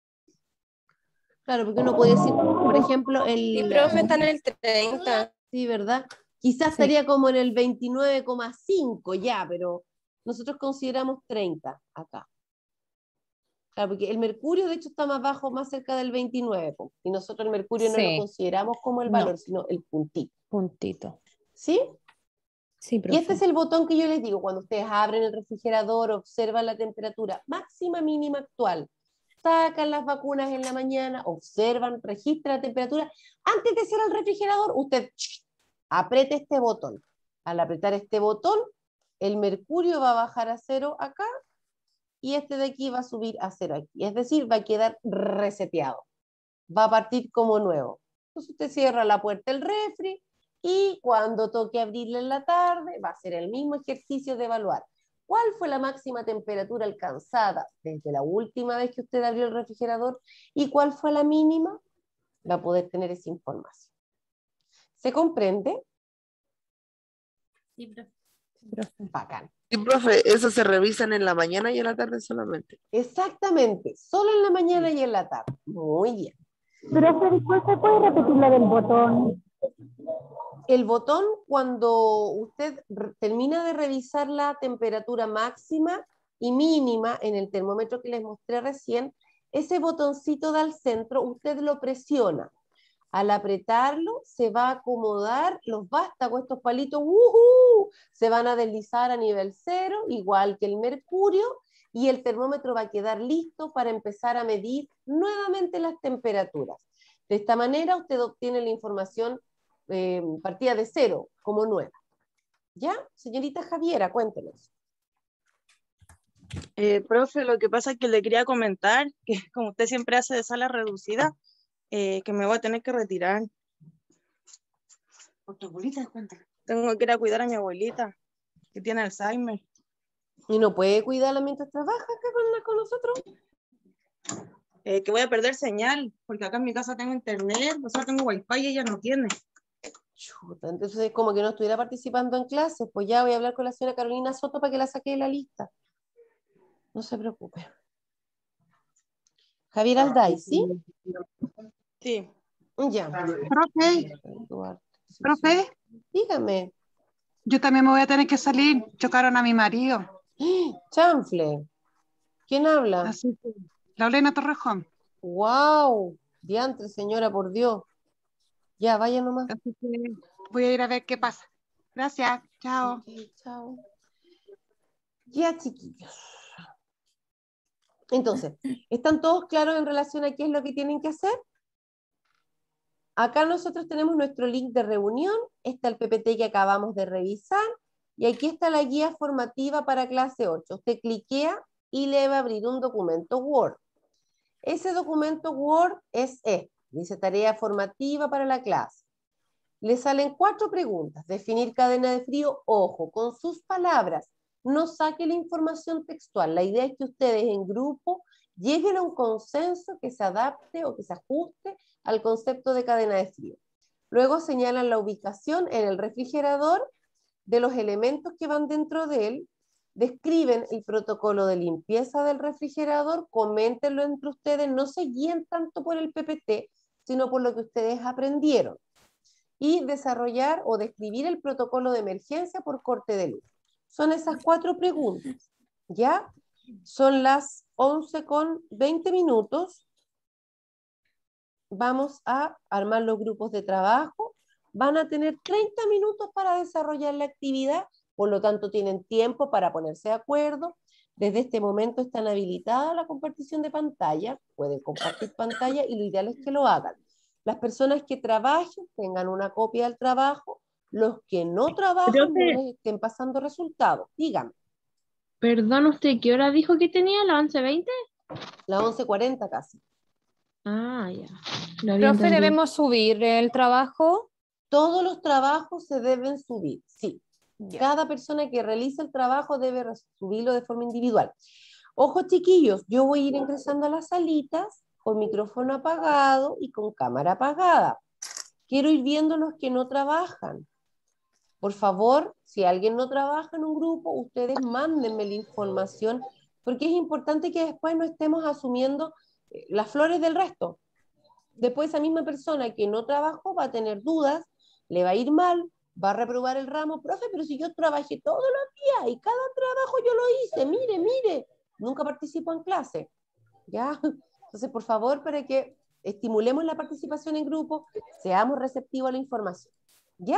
Claro, porque uno puede decir, por ejemplo, el... Sí, profe, está en el treinta. Sí, ¿verdad? Quizás Sí. estaría como en el veintinueve coma cinco ya, pero nosotros consideramos treinta acá. Claro, porque el mercurio de hecho está más bajo, más cerca del veintinueve, po, y nosotros el mercurio no lo Sí. consideramos como el No. valor, sino el puntito. Puntito. ¿Sí? Sí, Y profe. este es el botón que yo les digo, cuando ustedes abren el refrigerador, observan la temperatura máxima, mínima actual, sacan las vacunas en la mañana, observan, registran la temperatura. Antes de cerrar el refrigerador, usted apriete este botón. Al apretar este botón, el mercurio va a bajar a cero acá y este de aquí va a subir a cero aquí. Es decir, va a quedar reseteado. Va a partir como nuevo. Entonces usted cierra la puerta del refri y cuando toque abrirle en la tarde, va a ser el mismo ejercicio de evaluar cuál fue la máxima temperatura alcanzada desde la última vez que usted abrió el refrigerador y cuál fue la mínima. Va a poder tener esa información. ¿Se comprende? Sí, profe. Profe. Bacán. Sí, profe, eso se revisan en la mañana y en la tarde solamente. Exactamente, solo en la mañana y en la tarde. Muy bien. Profe, disculpe, ¿puede repetir lo del botón? El botón, cuando usted termina de revisar la temperatura máxima y mínima en el termómetro que les mostré recién, ese botoncito del centro, usted lo presiona. Al apretarlo, se va a acomodar los vástagos, estos palitos, ¡uhú! Se van a deslizar a nivel cero, igual que el mercurio, y el termómetro va a quedar listo para empezar a medir nuevamente las temperaturas. De esta manera, usted obtiene la información eh, partida de cero, como nueva. ¿Ya? Señorita Javiera, cuéntenos. Eh, profe, lo que pasa es que le quería comentar que como usted siempre hace de sala reducida, eh, que me voy a tener que retirar. ¿Por tu abuelita? Cuéntame. Tengo que ir a cuidar a mi abuelita, que tiene Alzheimer. ¿Y no puede cuidarla mientras trabaja acá con, con nosotros? Eh, que voy a perder señal, porque acá en mi casa tengo internet, o sea, tengo wifi y ella no tiene. Chuta, entonces es como que no estuviera participando en clases. Pues ya voy a hablar con la señora Carolina Soto para que la saque de la lista. No se preocupe. Javier Alday, ¿sí? Sí. Ya. Profe, profe, Dígame. yo también me voy a tener que salir. Chocaron a mi marido. Chanfle. ¿Quién habla? Así que, Laurena Torrejón. ¡Wow! Diantre, señora, por Dios. Ya, vaya nomás. Así que voy a ir a ver qué pasa. Gracias. Chao. Ok, chao. Ya, chiquillos. Entonces, ¿están todos claros en relación a qué es lo que tienen que hacer? Acá nosotros tenemos nuestro link de reunión, está el P P T que acabamos de revisar, y aquí está la guía formativa para clase ocho. Usted cliquea y le va a abrir un documento Word. Ese documento Word es este, dice tarea formativa para la clase. Le salen cuatro preguntas. Definir cadena de frío, ojo, con sus palabras. No saque la información textual. La idea es que ustedes en grupo lleguen a un consenso que se adapte o que se ajuste al concepto de cadena de frío. Luego señalan la ubicación en el refrigerador de los elementos que van dentro de él. Describen el protocolo de limpieza del refrigerador, coméntenlo entre ustedes, no se guíen tanto por el P P T, sino por lo que ustedes aprendieron. Y desarrollar o describir el protocolo de emergencia por corte de luz. Son esas cuatro preguntas, ¿ya? Son las once con veinte minutos. Vamos a armar los grupos de trabajo. Van a tener treinta minutos para desarrollar la actividad, por lo tanto tienen tiempo para ponerse de acuerdo, Desde este momento están habilitadas la compartición de pantalla, pueden compartir pantalla y lo ideal es que lo hagan. Las personas que trabajen tengan una copia del trabajo, los que no trabajan no Profe. les estén pasando resultados. Díganme, Perdón, ¿usted qué hora dijo que tenía? ¿La once veinte? las once cuarenta casi. Ah, ya. Lo había Profe, entendido. ¿debemos subir el trabajo? Todos los trabajos se deben subir, sí. Ya. Cada persona que realiza el trabajo debe re- subirlo de forma individual. Ojo, chiquillos, yo voy a ir ingresando a las salitas con micrófono apagado y con cámara apagada. Quiero ir viendo los que no trabajan. Por favor, si alguien no trabaja en un grupo, ustedes mándenme la información, porque es importante que después no estemos asumiendo eh, las flores del resto. Después esa misma persona que no trabajó va a tener dudas, le va a ir mal, va a reprobar el ramo. Profe, pero si yo trabajé todos los días y cada trabajo yo lo hice, mire, mire, nunca participo en clase. ¿Ya? Entonces, por favor, para que estimulemos la participación en grupo, seamos receptivos a la información. ¿Ya?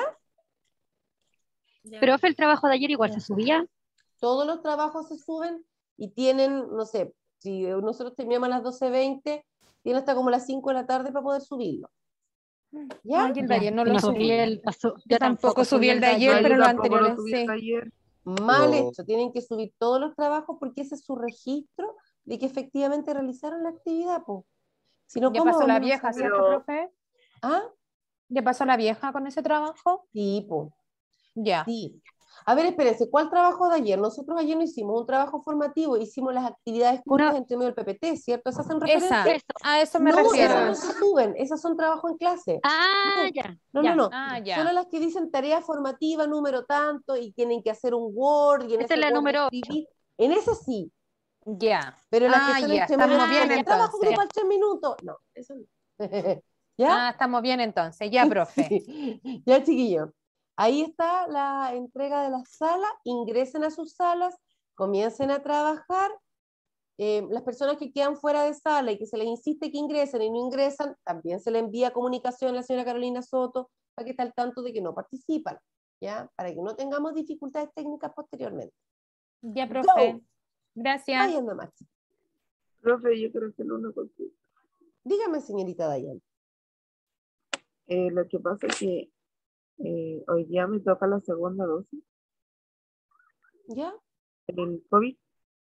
Profe, el trabajo de ayer igual se subía. Todos los trabajos se suben y tienen, no sé, si nosotros terminamos a las doce veinte, tienen hasta como las cinco de la tarde para poder subirlo. ¿Ya? Ay, el de ayer no lo No subí. subí el, paso- Yo tampoco subí el de No, ayer, yo pero los tampoco lo anteriores subí sí. hasta ayer. Mal Pero- hecho, tienen que subir todos los trabajos porque ese es su registro de que efectivamente realizaron la actividad, po. Si no, Ya ¿cómo pasó la vamos a vieja, saber? ¿cierto, Pero- profe? ¿Ah? ¿Ya pasó la vieja con ese trabajo? Sí, po. Ya. Sí. A ver, espérense, ¿cuál trabajo de ayer? Nosotros ayer no hicimos un trabajo formativo, hicimos las actividades cortas No. entre medio del P P T, ¿cierto? ¿Esas hacen Esa, referencia? a eso me No, refiero. esas no se suben, esas son trabajo en clase. Ah, ya. No, ya. no, no. Ah, ya. Solo las que dicen tarea formativa número tanto y tienen que hacer un Word y en Esa ese es la Word número escribir. En ese sí, Ya. pero las Ah, que son ya, entre medio estamos bien del trabajo entonces. grupal tres minutos, no, eso no. ¿Ya? Ah, estamos bien entonces. Ya, profe. Sí. Ya, chiquillos. Ahí está la entrega de las salas. Ingresen a sus salas, comiencen a trabajar. Eh, las personas que quedan fuera de sala y que se les insiste que ingresen y no ingresan, también se les envía comunicación a la señora Carolina Soto para que esté al tanto de que no participan, ¿ya? Para que no tengamos dificultades técnicas posteriormente. Ya, profe. Go. Gracias. Vayan nomás. Profe, yo quiero hacer una consulta. Dígame, señorita Dayan. Eh, lo que pasa es que eh, hoy día me toca la segunda dosis ¿Ya? del COVID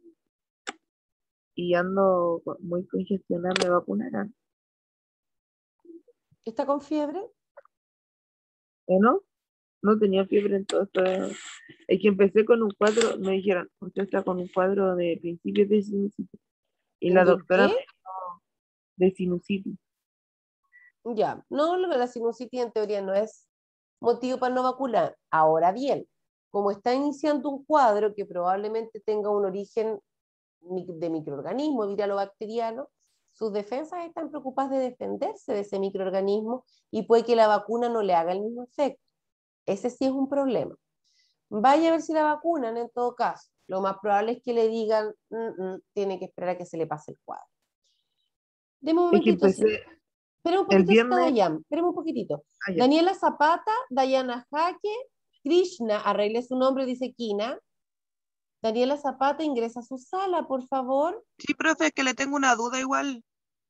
y ando co- muy congestionada, me vacunarán. ¿Está con fiebre? ¿Eh, no? No tenía fiebre en todo esto. Es que empecé con un cuadro, me dijeron, usted está con un cuadro de principios de sinusitis. Y la ¿De doctora qué? me dijo de sinusitis. Ya. No, lo de la sinusitis en teoría no es motivo para no vacunar. Ahora bien, como está iniciando un cuadro que probablemente tenga un origen mi- de microorganismo viral o bacteriano, sus defensas están preocupadas de defenderse de ese microorganismo y puede que la vacuna no le haga el mismo efecto. Ese sí es un problema. Vaya a ver si la vacunan en todo caso. Lo más probable es que le digan, "Mm, mm, tiene que esperar a que se le pase el cuadro". Deme un Es que momentito, sí. empecé Espera un el poquito, está viernes. Dayan, espérame un poquitito. Ah, ya. Daniela Zapata, Dayana Jaque, Krishna, arregle su nombre, dice Kina. Daniela Zapata ingresa a su sala, por favor. Sí, profe, es que le tengo una duda igual.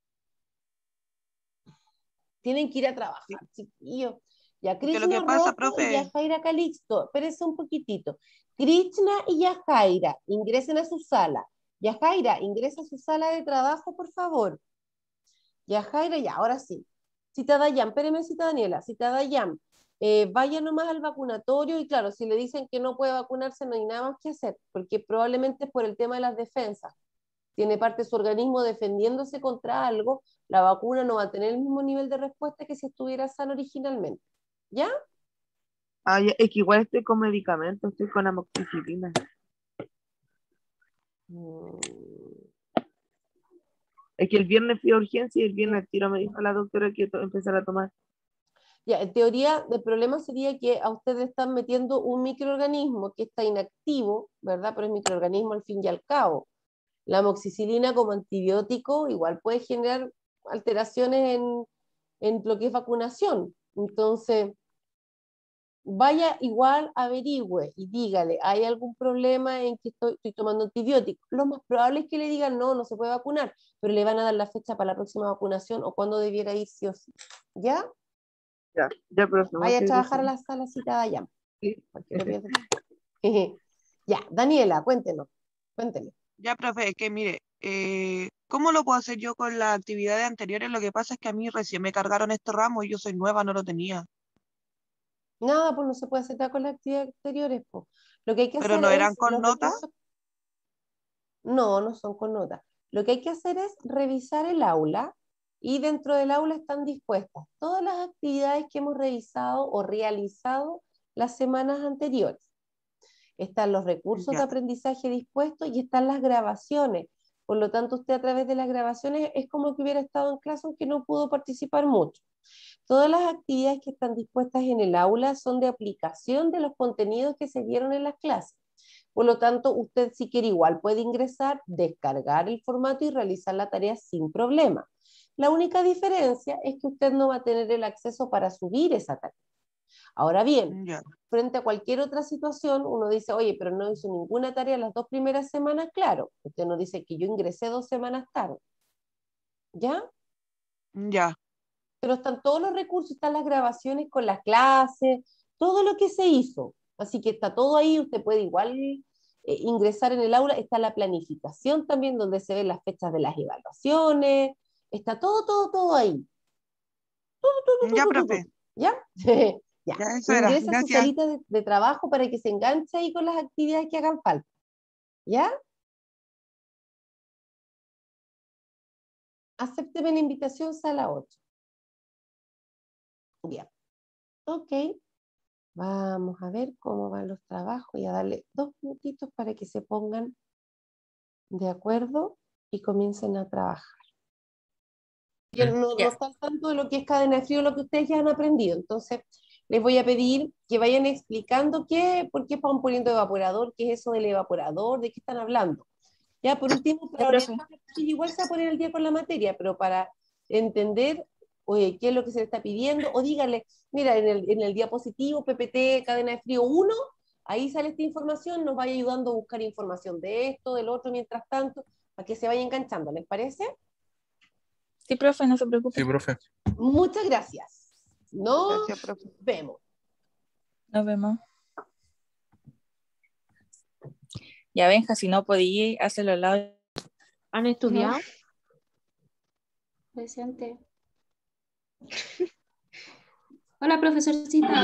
Tienen que ir a trabajar, chiquillos. Ya, Que lo Krishna que pasa, Rojo profe- y Yajaira Calixto. Espérense un poquitito. Krishna y Yajaira, ingresen a su sala. Yajaira, ingresa a su sala de trabajo, por favor. Yajaira, ya, ahora sí. Cita Dayan, espéreme, cita Daniela, cita Dayan. Eh, vaya nomás al vacunatorio y claro, si le dicen que no puede vacunarse no hay nada más que hacer, porque probablemente es por el tema de las defensas. Tiene parte de su organismo defendiéndose contra algo, la vacuna no va a tener el mismo nivel de respuesta que si estuviera sano originalmente. ¿Ya? Ah, ya, es que igual estoy con medicamentos, estoy con amoxicilina. Mm, Es que el viernes fui a urgencia y el viernes al tiro me dijo la doctora que to- empezara a tomar. Ya, en teoría, el problema sería que a usted le están metiendo un microorganismo que está inactivo, ¿verdad? Pero es microorganismo al fin y al cabo. La amoxicilina como antibiótico igual puede generar alteraciones en, en lo que es vacunación. Entonces, vaya igual, averigüe y dígale, ¿hay algún problema en que estoy, estoy tomando antibióticos? Lo más probable es que le digan, no, no se puede vacunar, pero le van a dar la fecha para la próxima vacunación o cuándo debiera ir sí o sí. ¿Ya? Ya, ya, profe. Vaya a muchas trabajar a gracias. la sala citada ya. Sí. Para que no pierda tiempo. Ya, Daniela, cuéntenos. Cuénteme. Ya, profe, es que mire, eh, ¿cómo lo puedo hacer yo con las actividades anteriores? Lo que pasa es que a mí recién me cargaron este ramo y yo soy nueva, no lo tenía. Nada, pues no se puede hacer nada con las actividades exteriores, pues. Lo que hay que Pero hacer no eran es con los nota. recursos. No, no son con nota. Lo que hay que hacer es revisar el aula y dentro del aula están dispuestas todas las actividades que hemos revisado o realizado las semanas anteriores. Están los recursos Ya. de aprendizaje dispuestos y están las grabaciones. Por lo tanto, usted a través de las grabaciones es como que hubiera estado en clase aunque no pudo participar mucho. Todas las actividades que están dispuestas en el aula son de aplicación de los contenidos que se dieron en las clases. Por lo tanto, usted si quiere igual puede ingresar, descargar el formato y realizar la tarea sin problema. La única diferencia es que usted no va a tener el acceso para subir esa tarea. Ahora bien, Ya. frente a cualquier otra situación, uno dice, oye, pero no hizo ninguna tarea las dos primeras semanas, claro. Usted nos dice que yo ingresé dos semanas tarde. ¿Ya? Ya. Pero están todos los recursos, están las grabaciones con las clases, todo lo que se hizo. Así que está todo ahí, usted puede igual eh, ingresar en el aula, está la planificación también, donde se ven las fechas de las evaluaciones, está todo, todo, todo ahí. Todo, todo, Ya, todo, todo, profe. todo. ¿Ya? Ya. Ya, eso era. Ingresa a su Gracias. salita de, de trabajo para que se enganche ahí con las actividades que hagan falta. ¿Ya? Acépteme la invitación, sala ocho. Ya. Ok. Vamos a ver cómo van los trabajos y a darle dos minutitos para que se pongan de acuerdo y comiencen a trabajar. Yo no, no está al tanto de lo que es cadena de frío, lo que ustedes ya han aprendido. Entonces, les voy a pedir que vayan explicando qué, por qué están poniendo evaporador, qué es eso del evaporador, de qué están hablando. Ya, por último, para orientar, igual se va a poner el día con la materia, pero para entender oye, qué es lo que se le está pidiendo, o díganle, mira, en el, en el diapositivo P P T, cadena de frío uno, ahí sale esta información, nos vaya ayudando a buscar información de esto, del otro, mientras tanto, para que se vaya enganchando, ¿les parece? Sí, profe, no se preocupe. Sí, profe. Muchas gracias. Nos Gracias, profe. vemos. Nos vemos. Ya, Benja, si no podí hacerlo al lado. ¿Han estudiado? Presente. Hola, profesorcita.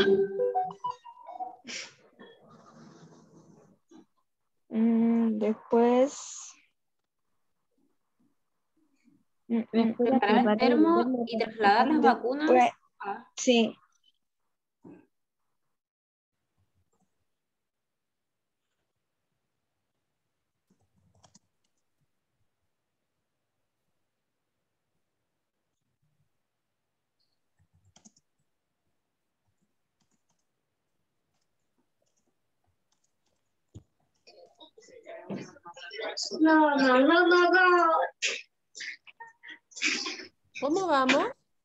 Mm, después. Mm, mm, Preparar el termo y trasladar las vacunas. después- a- Sí. No, no, no, no, no. ¿Cómo vamos?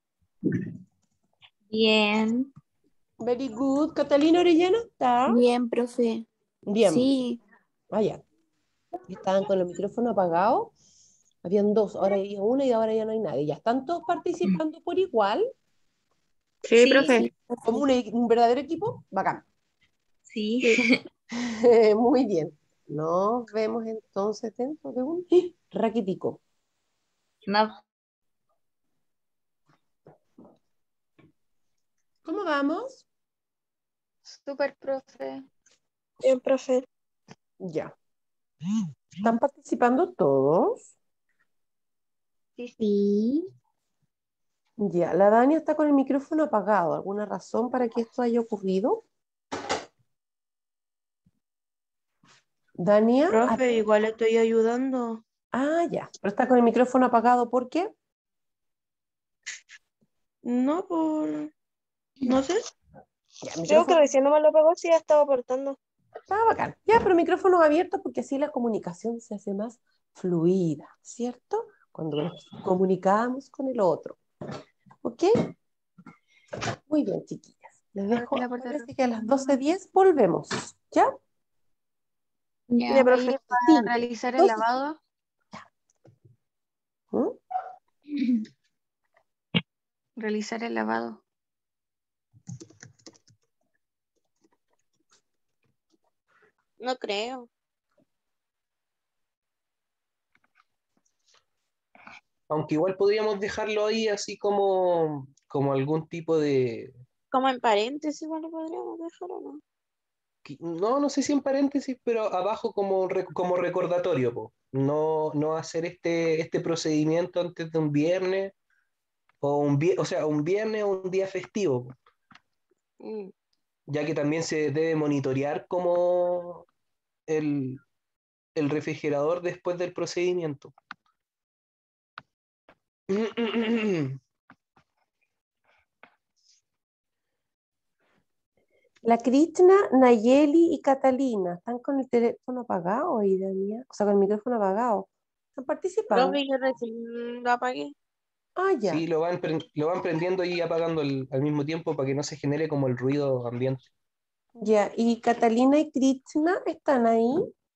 Bien. Very good. ¿Catalina Orellana está? Bien, profe. Bien. Sí. Vaya. Estaban con el micrófono apagado. Habían dos, ahora hay uno y ahora ya no hay nadie. ¿Ya están todos participando por igual? Sí, profe. ¿Como un, un verdadero equipo? Bacán. Sí. Muy bien. Nos vemos entonces dentro de un ¡eh! Raquitico. No. ¿Cómo vamos? Super, profe. Bien, profe. Ya. ¿Están participando todos? Sí. Ya. La Dani está con el micrófono apagado. ¿Alguna razón para que esto haya ocurrido? Dania. Profe, igual estoy ayudando. Ah, ya. Pero está con el micrófono apagado, ¿por qué? No, por... No sé. Ya, Creo que micrófono. recién no me lo pagó, sí, ya estaba aportando. Está bacán. Ya, pero micrófonos abiertos porque así la comunicación se hace más fluida, ¿cierto? Cuando nos comunicamos con el otro. ¿Ok? Muy bien, chiquillas. Les dejo, acuérdense que a las doce diez volvemos, ¿ya? Ya, Ya, voy a profe, ir para cinco, realizar el doce. lavado. ¿Mm? Realizar el lavado. No creo. Aunque igual podríamos dejarlo ahí así como, como algún tipo de... Como en paréntesis, igual lo podríamos dejar o no. qui- No, no sé si en paréntesis, pero abajo como, re- como recordatorio, po. No, no hacer este, este procedimiento antes de un viernes, o un vie- o sea, un viernes o un día festivo, po, Mm. ya que también se debe monitorear como el, el refrigerador después del procedimiento. La Krishna, Nayeli y Catalina están con el teléfono apagado hoy de día, o sea, con el micrófono apagado. Están participando. Profe, yo recién lo apagué. Ah, ya. Sí, lo van, pre- lo van prendiendo y apagando al, al mismo tiempo para que no se genere como el ruido ambiente. Ya, y Catalina y Krishna están ahí.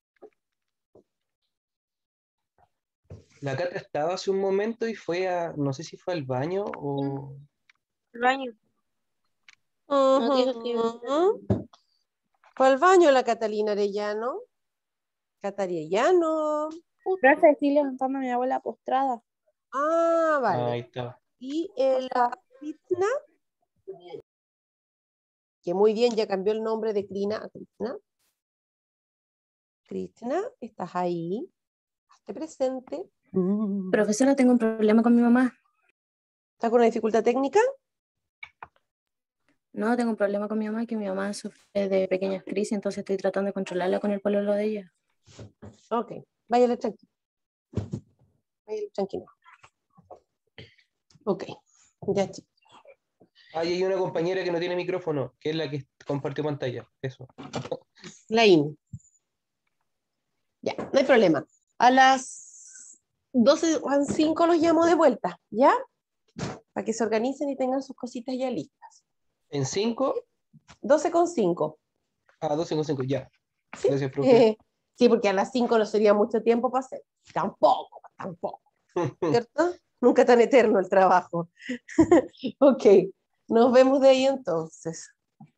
La Cata estaba hace un momento y fue a, no sé si fue al baño o... El baño. Nos dijo que iba a ir al Ujú. baño. Fue al baño la Catalina Arellano. Catarellano. Profe, sí, levantando a mi abuela postrada. Ah, vale. Ahí está. Y eh, la Krishna, que muy bien, ya cambió el nombre de Krina a Krishna. Krishna, ¿estás ahí? Hazte presente. Profesora, tengo un problema con mi mamá. ¿Estás con una dificultad técnica? No, tengo un problema con mi mamá, que mi mamá sufre de pequeñas crisis, entonces estoy tratando de controlarla con el pololo de ella. Ok, váyale tranquilo. Váyale tranquilo. Ok, ya chicos. Ah, y hay una compañera que no tiene micrófono, que es la que compartió pantalla. Eso. Laín. Ya, no hay problema. A las doce o cinco los llamo de vuelta, ¿ya? Para que se organicen y tengan sus cositas ya listas. ¿En cinco? doce con cinco. Ah, doce con cinco, ya. ¿Sí? Gracias, profe. Sí, porque a las cinco no sería mucho tiempo para hacer. Tampoco, tampoco. ¿Cierto? Nunca tan eterno el trabajo. Ok, nos vemos de ahí entonces.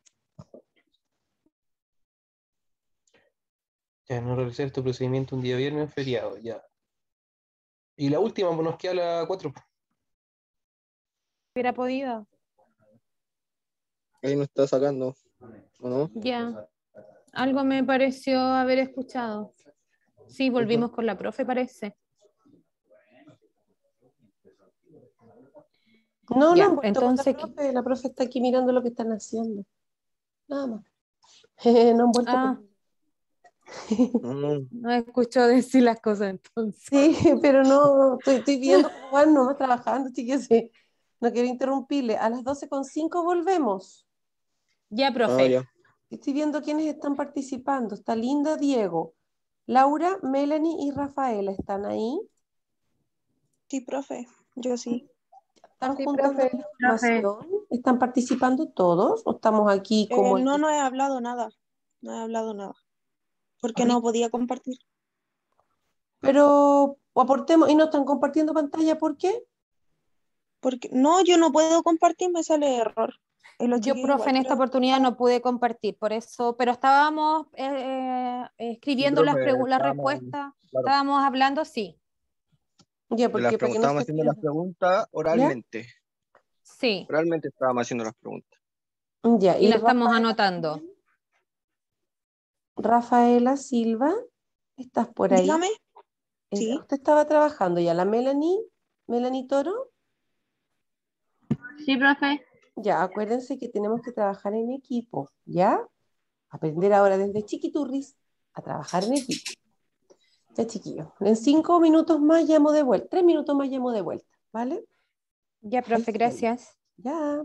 Ya, no realizar tu procedimiento un día viernes feriado, ya. Y la última, pues nos queda la cuatro. Hubiera podido. Ahí nos está sacando, ¿o no? Ya. Algo me pareció haber escuchado. Sí, volvimos con la profe, parece. No, Ya, no han vuelto con la entonces, profe. La profe está aquí mirando lo que están haciendo. Nada más. No han vuelto ah, con... no escucho decir las cosas entonces. Sí, pero no, estoy, estoy viendo cómo van nomás trabajando, chicos. Sí. No quiero interrumpirle. A las doce con cinco volvemos. Ya, Ah, profe. ya. Estoy viendo quiénes están participando. Está Linda, Diego, Laura, Melanie y Rafaela. ¿Están ahí? Sí, profe, yo sí. ¿Están Sí, juntando profe. la información? ¿Están participando todos? ¿O estamos aquí Eh, como el no, que... no he hablado nada. No he hablado nada. Porque Ahorita? no podía compartir. Pero aportemos y no están compartiendo pantalla, ¿por qué? Porque no, yo no puedo compartir, me sale error. Y los Yo, chiquillos profe, igual, en esta creo. oportunidad no pude compartir, por eso, pero estábamos eh, eh, Sí, escribiendo las, profe, pregu- las estábamos, respuestas, claro, estábamos hablando, sí, Ya, de las porque para preguntas, que no estábamos se haciendo las pierda. preguntas ¿Ya? oralmente. sí, Oralmente estábamos haciendo las preguntas. Ya, y y la estamos Rafaela, anotando. Rafaela Silva, ¿estás por ahí? Dígame. Eh, Sí. ¿Usted estaba trabajando ya? ¿La Melanie? ¿Melanie Toro? Sí, profe. Ya, acuérdense que tenemos que trabajar en equipo, ¿ya? Aprender ahora desde chiquiturris a trabajar en equipo. Ya, chiquillos. En cinco minutos más llamo de vuelta. Tres minutos más llamo de vuelta, ¿vale? Ya, Ahí profe, estoy. gracias. Ya.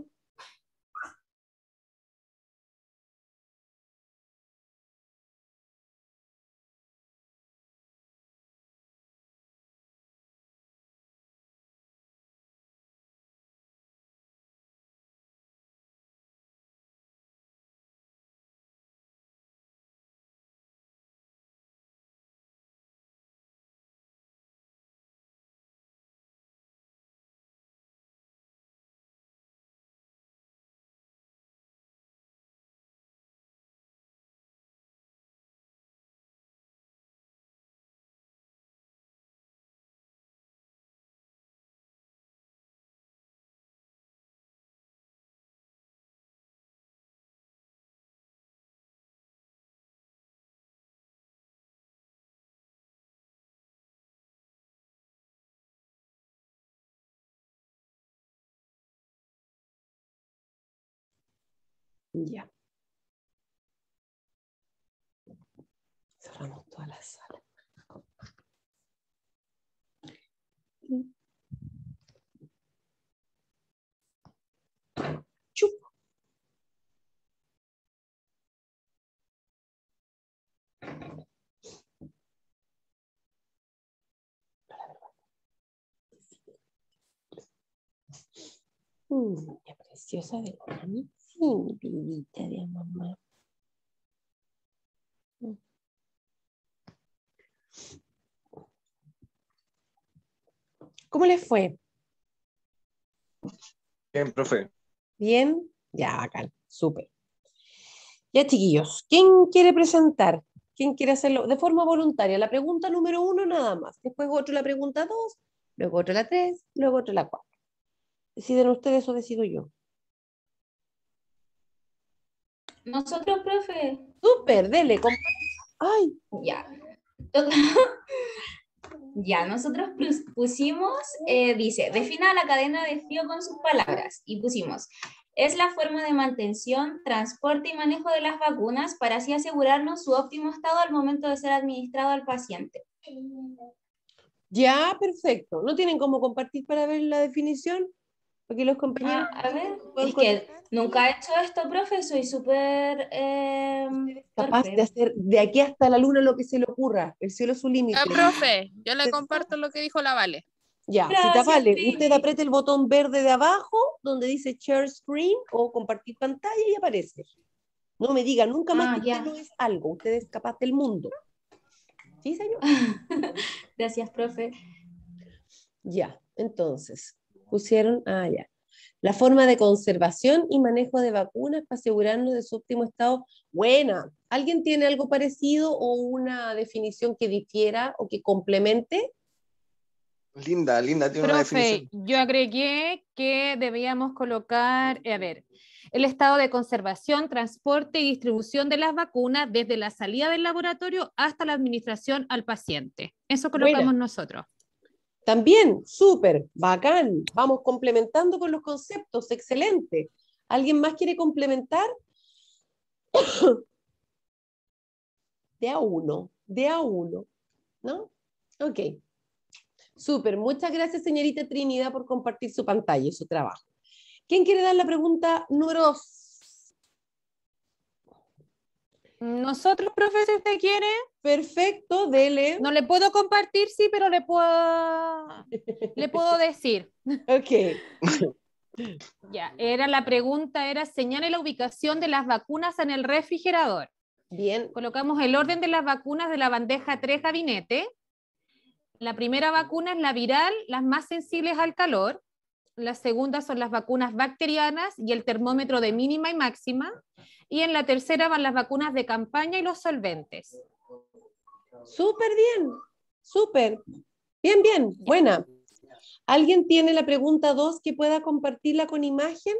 Ya. Cerramos toda la sala. Chup. Mm, mi preciosa de mami. Sí, mi vidita de mamá. Mm. ¿Cómo les fue? Bien, profe. ¿Bien? Ya, bacán. Súper. Ya, chiquillos, ¿quién quiere presentar? ¿Quién quiere hacerlo? De forma voluntaria. La pregunta número uno nada más. Después otro la pregunta dos, luego otro la tres, luego otro la cuatro. ¿Deciden ustedes o decido yo? Nosotros, profe. Súper, dele. compa- Ay, Ya. Ya, nosotros pus- pusimos, eh, dice, defina la cadena de frío con sus palabras. Y pusimos, es la forma de mantención, transporte y manejo de las vacunas para así asegurarnos su óptimo estado al momento de ser administrado al paciente. ya, perfecto. ¿No tienen cómo compartir para ver la definición? Porque los compañeros... Ah, a ver, pueden es que contestar. nunca he hecho esto, profe, soy súper eh, Capaz de torpe. hacer de aquí hasta la luna lo que se le ocurra. El cielo es su límite. Ya, profe, yo le comparto lo que dijo la Vale. Ya, si Gracias, te vale, Pri. usted apriete el botón verde de abajo donde dice Share Screen o compartir pantalla y aparece. No me diga nunca más Ah, que ya. usted no es algo, usted es capaz del mundo. ¿Sí, señor? Gracias, profe. Ya, entonces, pusieron, ah, ya. La forma de conservación y manejo de vacunas para asegurarnos de su óptimo estado. Buena. ¿Alguien tiene algo parecido o una definición que difiera o que complemente? Linda, linda, tiene una Profe, definición. yo agregué que debíamos colocar, eh, a ver, el estado de conservación, transporte y distribución de las vacunas desde la salida del laboratorio hasta la administración al paciente. Eso colocamos Buena. nosotros. También, súper, bacán. Vamos complementando con los conceptos, excelente. ¿Alguien más quiere complementar? De a uno, de a uno, ¿no? Ok. Súper, muchas gracias, señorita Trinidad, por compartir su pantalla y su trabajo. ¿Quién quiere dar la pregunta número dos? Nosotros, profe, si usted quiere. Perfecto, dele. No le puedo compartir, sí, pero le puedo, le puedo decir. Ok. Ya, era la pregunta, era señale la ubicación de las vacunas en el refrigerador. Bien. Colocamos el orden de las vacunas de la bandeja tres gabinete. La primera vacuna es la viral, las más sensibles al calor. Las segundas son las vacunas bacterianas y el termómetro de mínima y máxima. Y en la tercera van las vacunas de campaña y los solventes. Súper bien, súper. Bien, bien, buena. ¿Alguien tiene la pregunta dos que pueda compartirla con imagen?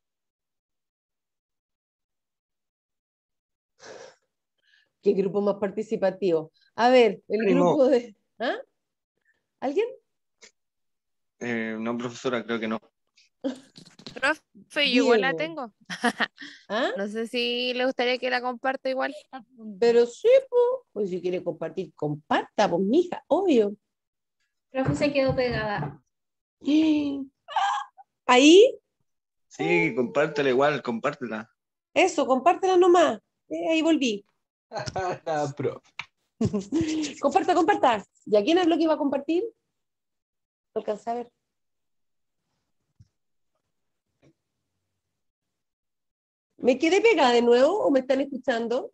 ¿Qué grupo más participativo? A ver, el Ay, no. grupo de... ¿Ah? ¿Alguien? Eh, no, profesora, creo que no. Profe, yo igual la Diego. tengo. ¿Ah? No sé si le gustaría que la comparta igual. Pero sí, pues, pues si quiere compartir, comparta, pues, mija, obvio. Profe, se quedó pegada. Ahí, Sí, compártela igual, compártela. eso, compártela nomás. Eh, ahí volví. Pro. Comparta, comparta. ¿Y a quién habló que iba a compartir? No alcancé a ver. ¿Me quedé pegada de nuevo o me están escuchando?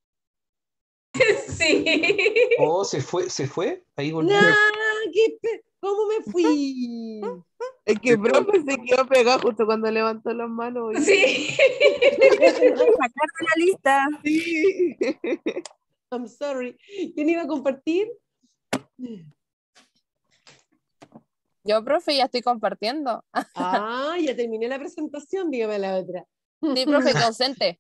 Sí. Oh, se fue, se fue. Ahí volvió. Nah, qué pe- ¿Cómo me fui? Es que profe se quedó pegado justo cuando levantó las manos. Y... Sí. Sacaste la lista. Sí. I'm sorry. ¿Quién iba a compartir? Yo, profe, ya estoy compartiendo. Ah, ya terminé la presentación, dígame la otra. Sí, profe, consente.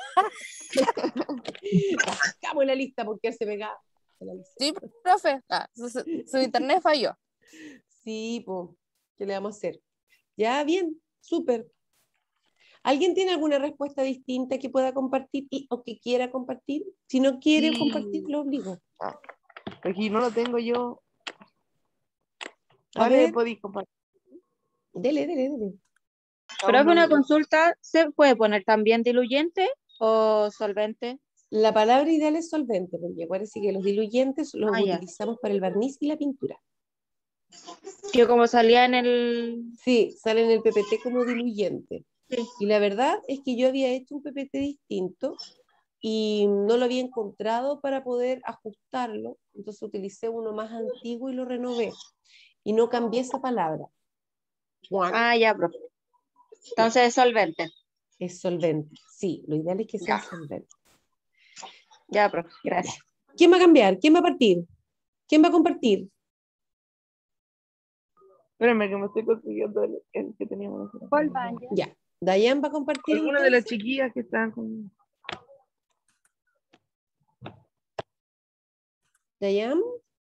La sacamos en la lista porque él se pegaba. Sí, profe. Ah, su, su internet falló. Sí, pues, ¿qué le vamos a hacer? Ya, bien, súper. ¿Alguien tiene alguna respuesta distinta que pueda compartir y, o que quiera compartir? Si no quieren Sí. compartir, lo obligo. Aquí no lo tengo yo. A ¿Cuál ver. podéis compartir? Dele, dele, dele. Pero que una consulta, ¿se puede poner también diluyente o solvente? La palabra ideal es solvente, porque acuérdense que los diluyentes los Ah, ya. utilizamos para el barniz y la pintura. Que como salía en el... Sí, sale en el P P T como diluyente. Sí. Y la verdad es que yo había hecho un P P T distinto y no lo había encontrado para poder ajustarlo, entonces utilicé uno más antiguo y lo renové. Y no cambié esa palabra. Juan. Ah, ya, profe. Entonces es solvente. Es solvente, sí, lo ideal es que sea Ya. solvente. Ya, profe, gracias. ¿Quién va a cambiar? ¿Quién va a partir? ¿Quién va a compartir? Espérame que me estoy consiguiendo el, el que teníamos. Ya. Dayan va a compartir. Alguna de las entonces? chiquillas que están con... Dayan.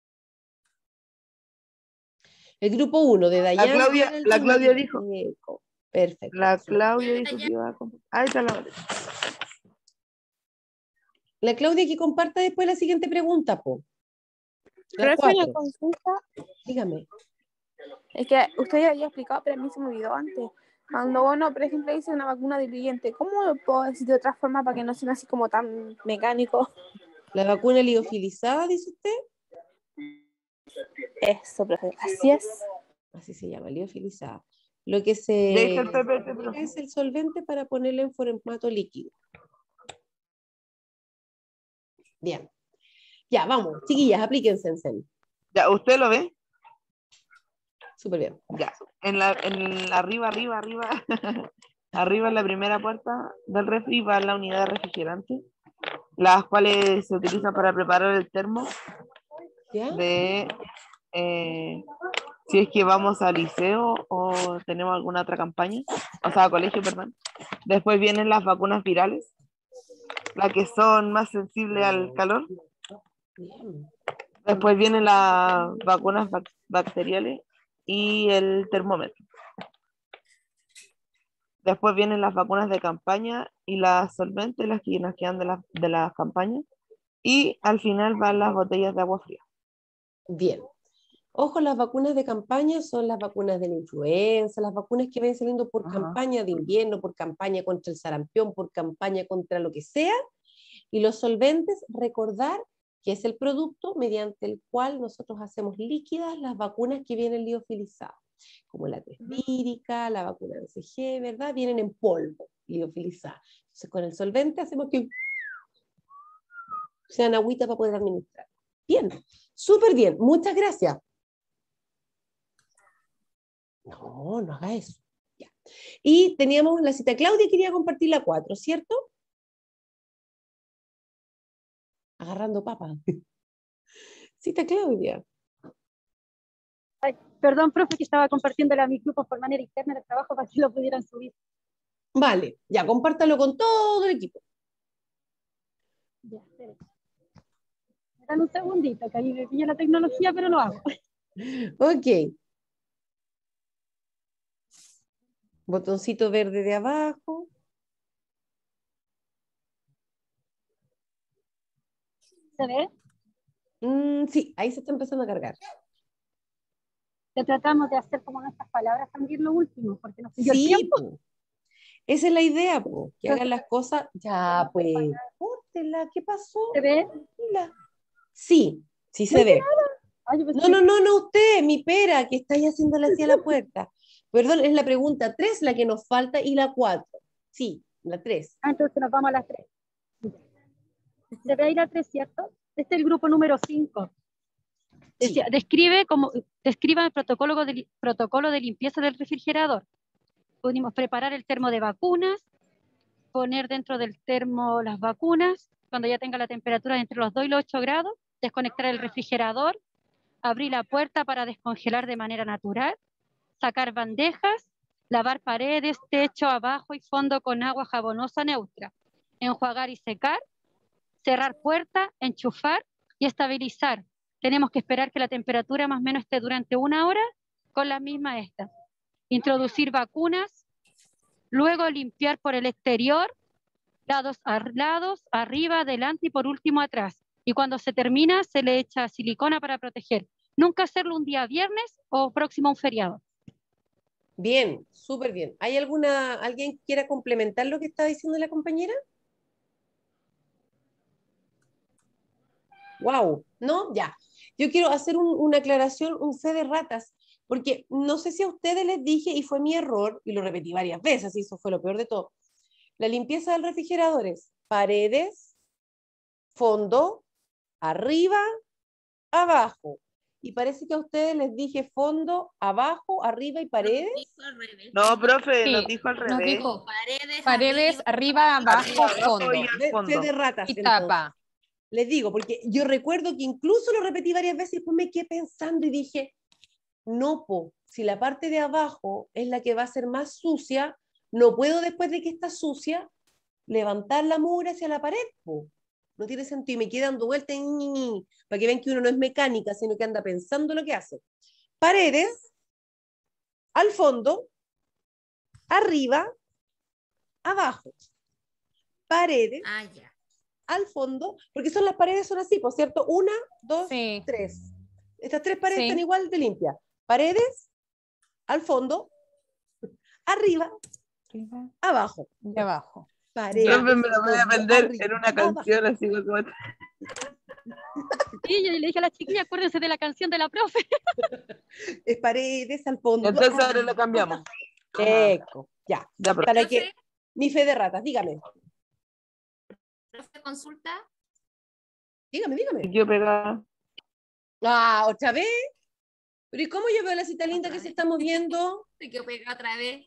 El grupo uno de Dayan. La Claudia, Diana, el la Claudia Fernando. dijo. Perfecto. La Claudia dijo que iba a compartir. Ahí está la otra. La Claudia que comparta después la siguiente pregunta, po. La Profe, una cuatro. consulta. Dígame. Es que usted ya había explicado, pero a mí se me olvidó antes. Cuando uno, por ejemplo, dice una vacuna diluyente, ¿cómo lo puedo decir de otra forma para que no sea así como tan mecánico? La vacuna liofilizada, dice usted. Eso, profe. Así es. Así se llama, liofilizada. Lo que se Deja el P P T, profe. es el solvente para ponerle en formato líquido. Bien. Ya, vamos. Chiquillas, aplíquense en serio. Ya, ¿usted lo ve? Súper bien. Ya. En la, en la- arriba, arriba, arriba. Arriba en la primera puerta del refri va la unidad de refrigerante, las cuales se utilizan para preparar el termo ¿Ya? de eh, si es que vamos al liceo o tenemos alguna otra campaña, o sea, colegio, perdón. Después vienen las vacunas virales, las que son más sensibles al calor. Bien. Después vienen las vacunas bac- bacteriales y el termómetro. Después vienen las vacunas de campaña y las solventes, las que nos quedan de las de las campañas. Y al final van las botellas de agua fría. Bien. Ojo, las vacunas de campaña son las vacunas de la influenza, las vacunas que ven saliendo por Ajá. campaña de invierno, por campaña contra el sarampión, por campaña contra lo que sea. Y los solventes, recordar que es el producto mediante el cual nosotros hacemos líquidas las vacunas que vienen liofilizadas, como la tesvírica, la vacuna B C G, ¿verdad? Vienen en polvo, liofilizadas. Entonces, con el solvente hacemos que sean agüita para poder administrar. Bien, súper bien, muchas gracias. No, no haga eso. Ya. Y teníamos la cita. Claudia quería compartir la cuatro, ¿cierto? Agarrando papas. Cita Claudia. Ay, perdón, profe, que estaba compartiéndole a mis grupos por manera interna de trabajo para que lo pudieran subir. Vale, ya, compártalo con todo el equipo. Ya, espere. Me dan un segundito, que ahí me pilla la tecnología, pero lo hago. Ok. Botoncito verde de abajo. ¿Se ve? Mm, sí, ahí se está empezando a cargar. Que tratamos de hacer como nuestras palabras también lo último, porque nos pidió el Sí, tiempo. po. Esa es la idea, po, que hagan las cosas. Ya, pues, córtela, ¿qué pasó? ¿Se ve? Tranquila. Sí, sí No se hice ve. nada. Ay, yo pensé No, que- no, no, no, usted, mi pera, que está ahí haciéndole así a la puerta. Perdón, es la pregunta tres la que nos falta y la cuatro. Sí, la tres. Ah, entonces nos vamos a las tres. Se ve ahí la tres, ¿cierto? Este es el grupo número cinco. Decía, describe como, describa el protocolo de, li- protocolo de limpieza del refrigerador. Pudimos preparar el termo de vacunas, poner dentro del termo las vacunas, cuando ya tenga la temperatura entre los dos y los ocho grados, desconectar el refrigerador, abrir la puerta para descongelar de manera natural, sacar bandejas, lavar paredes, techo abajo y fondo con agua jabonosa neutra, enjuagar y secar, cerrar puerta, enchufar y estabilizar. Tenemos que esperar que la temperatura más o menos esté durante una hora con la misma esta. Introducir vacunas, Luego limpiar por el exterior, lados a lados, arriba, adelante y por último atrás. Y cuando se termina, se le echa silicona para proteger. Nunca hacerlo un día viernes o próximo a un feriado. Bien, súper bien. ¿Hay alguna, alguien que quiera complementar lo que está diciendo la compañera? Wow, ¿no? Ya. Yo quiero hacer un- una aclaración, un fe de ratas, porque no sé si a ustedes les dije, y fue mi error, y lo repetí varias veces, y eso fue lo peor de todo. La limpieza del refrigerador es paredes, fondo, arriba, abajo. Y parece que a ustedes les dije fondo, abajo, arriba y paredes. No, profe, Sí, nos dijo al nos revés. dijo paredes, arriba, abajo, Arriba, abajo fondo. y al Fe fondo. de ratas, Y entonces. tapa. Les digo, porque yo recuerdo que incluso lo repetí varias veces y después me quedé pensando y dije, no, po, si la parte de abajo es la que va a ser más sucia, no puedo después de que está sucia levantar la mugre hacia la pared, po. No tiene sentido y me quedé dando vueltas para que vean que uno no es mecánica, sino que anda pensando lo que hace. Paredes, al fondo, arriba, abajo. Paredes, Ah, ya. al fondo, porque son las paredes son así, por cierto, una, dos, Sí. tres. Estas tres paredes Sí. están igual de limpias. Paredes, al fondo, arriba, Arriba abajo. y abajo. Paredes, Profe, me lo voy a fondo, aprender arriba, en una abajo. canción, así como... Sí, yo le dije a la chiquilla, acuérdense de la canción de la profe. Es paredes, al fondo. Entonces ahora arriba, lo cambiamos. abajo. Eco, ya. Ya, profe. Para que, mi fe de ratas, dígame. Profe, consulta. Dígame, dígame. Yo pegaba. Ah, ¿otra vez? Pero ¿y cómo yo veo la cita linda que se está moviendo? Se quedó pegada otra vez.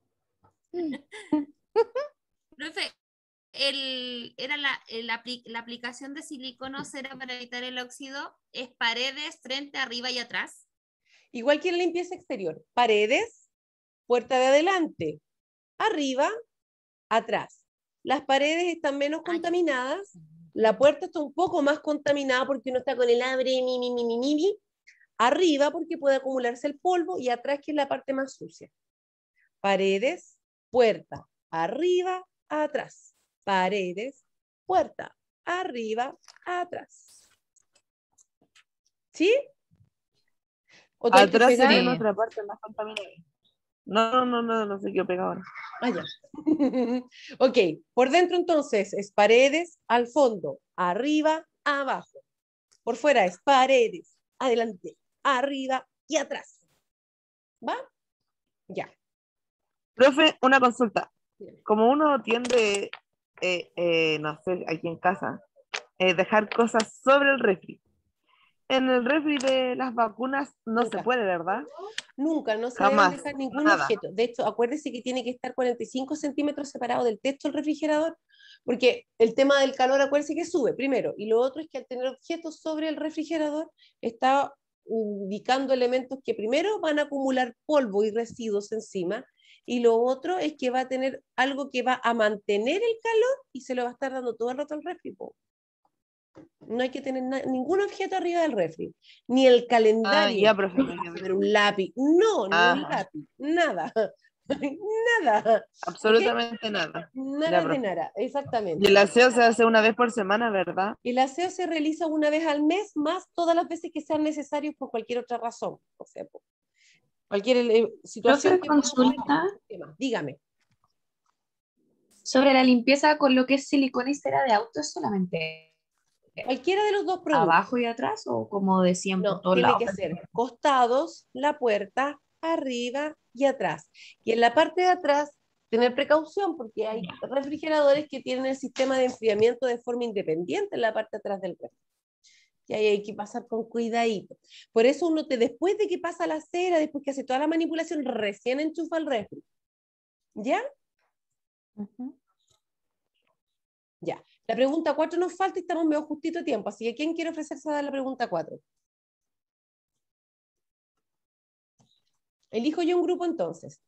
Profe, el, era la, el apli- la aplicación de siliconos era para evitar el óxido, es paredes, frente, arriba y atrás. Igual que en la limpieza exterior. Paredes, puerta de adelante, arriba, atrás. Las paredes están menos contaminadas, la puerta está un poco más contaminada porque uno está con el abre, mi, mi, mi, mi, mi, mi. Arriba porque puede acumularse el polvo y atrás que es la parte más sucia. Paredes, puerta, arriba, atrás. Paredes, puerta, arriba, atrás. ¿Sí? ¿Otra vez que Atrás pegar? sería nuestra parte más contaminada. No, no, no, no, no sé qué pegaba ahora. Ah, ya. Ok, por dentro entonces es paredes, al fondo, arriba, abajo. Por fuera es paredes, adelante, arriba y atrás. ¿Va? Ya. Profe, una consulta. Como uno tiende, eh, eh, no sé, aquí en casa, eh, dejar cosas sobre el refri. En el refri de las vacunas no Nunca. se puede, ¿verdad? Nunca, no se Jamás, debe dejar ningún nada. objeto. De hecho, acuérdese que tiene que estar cuarenta y cinco centímetros separado del techo del refrigerador, porque el tema del calor, acuérdese que sube primero. Y lo otro es que al tener objetos sobre el refrigerador, está ubicando elementos que primero van a acumular polvo y residuos encima, y lo otro es que va a tener algo que va a mantener el calor y se lo va a estar dando todo el rato al refri. po. No hay que tener na- ningún objeto arriba del refri, ni el calendario, Ah, ya, profe, me ni quedé. tener un lápiz, no, ni un Ajá. lápiz, nada, nada, Absolutamente nada. nada Ya, de profe. nada, Y exactamente. el aseo se hace una vez por semana, ¿verdad? El aseo se realiza una vez al mes, más todas las veces que sean necesarios por cualquier otra razón, o sea, por cualquier eh, situación Profe, que pueda ocurrir en consulta el sistema. Dígame. sobre la limpieza con lo que es silicona y cera de auto, ¿es solamente Cualquiera de los dos productos. abajo y atrás o como de siempre, No, todos tiene lados? que ser costados, la puerta, arriba y atrás. Y en la parte de atrás, tener precaución porque hay refrigeradores que tienen el sistema de enfriamiento de forma independiente en la parte de atrás del refri. Y ahí hay que pasar con cuidadito. Por eso uno te, después de que pasa la cera, después que hace toda la manipulación, recién enchufa el refri. ¿Ya? Ujú. Ya. La pregunta cuatro nos falta y estamos medio justito a tiempo. Así que, ¿quién quiere ofrecerse a dar la pregunta cuatro? Elijo yo un grupo entonces.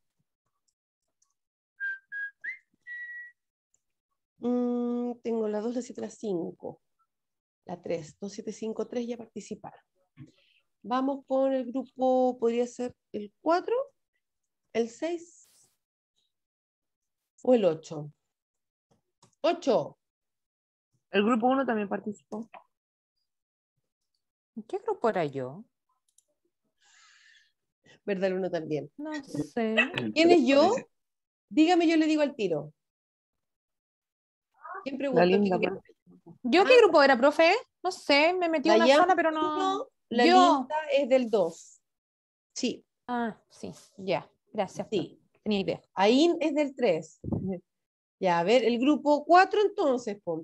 Mm, tengo la dos, la siete, la cinco. La tres. dos, siete, cinco, tres ya participaron. Vamos con el grupo, podría ser el cuatro, el seis ¿O el ocho? ocho. El grupo uno también participó. ¿En qué grupo era yo? ¿Verdad, el uno también? No sé. ¿Quién es yo? Dígame, yo le digo al tiro. ¿Quién La preguntó? linda. ¿Quién- participó. ¿Yo qué grupo era, profe? No sé, me metí a La una llama sala, pero uno, no. la Yo. linda es del dos. Sí, Ah, sí, ya. Gracias. sí. profe. Tenía idea. Ain es del tres. Ya, a ver, el grupo cuatro entonces, pon.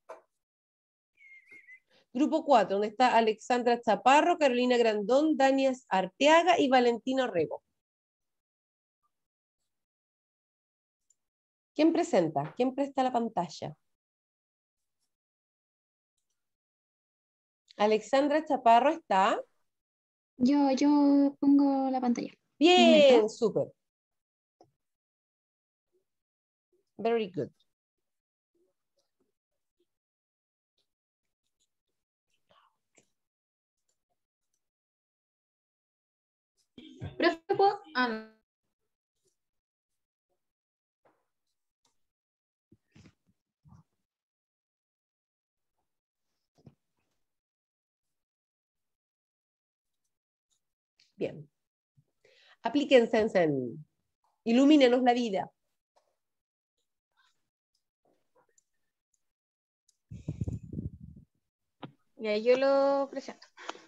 Grupo cuatro, donde está Alexandra Chaparro, Carolina Grandón, Dania Arteaga y Valentino Rego. ¿Quién presenta? ¿Quién presta la pantalla? Alexandra Chaparro está. Yo, yo pongo la pantalla. Un Bien, momento. súper. Very good. Profe, ¿puedo? Ah, no. Bien. Aplíquense, en, ilumínenos la vida. Ya, yo lo presento.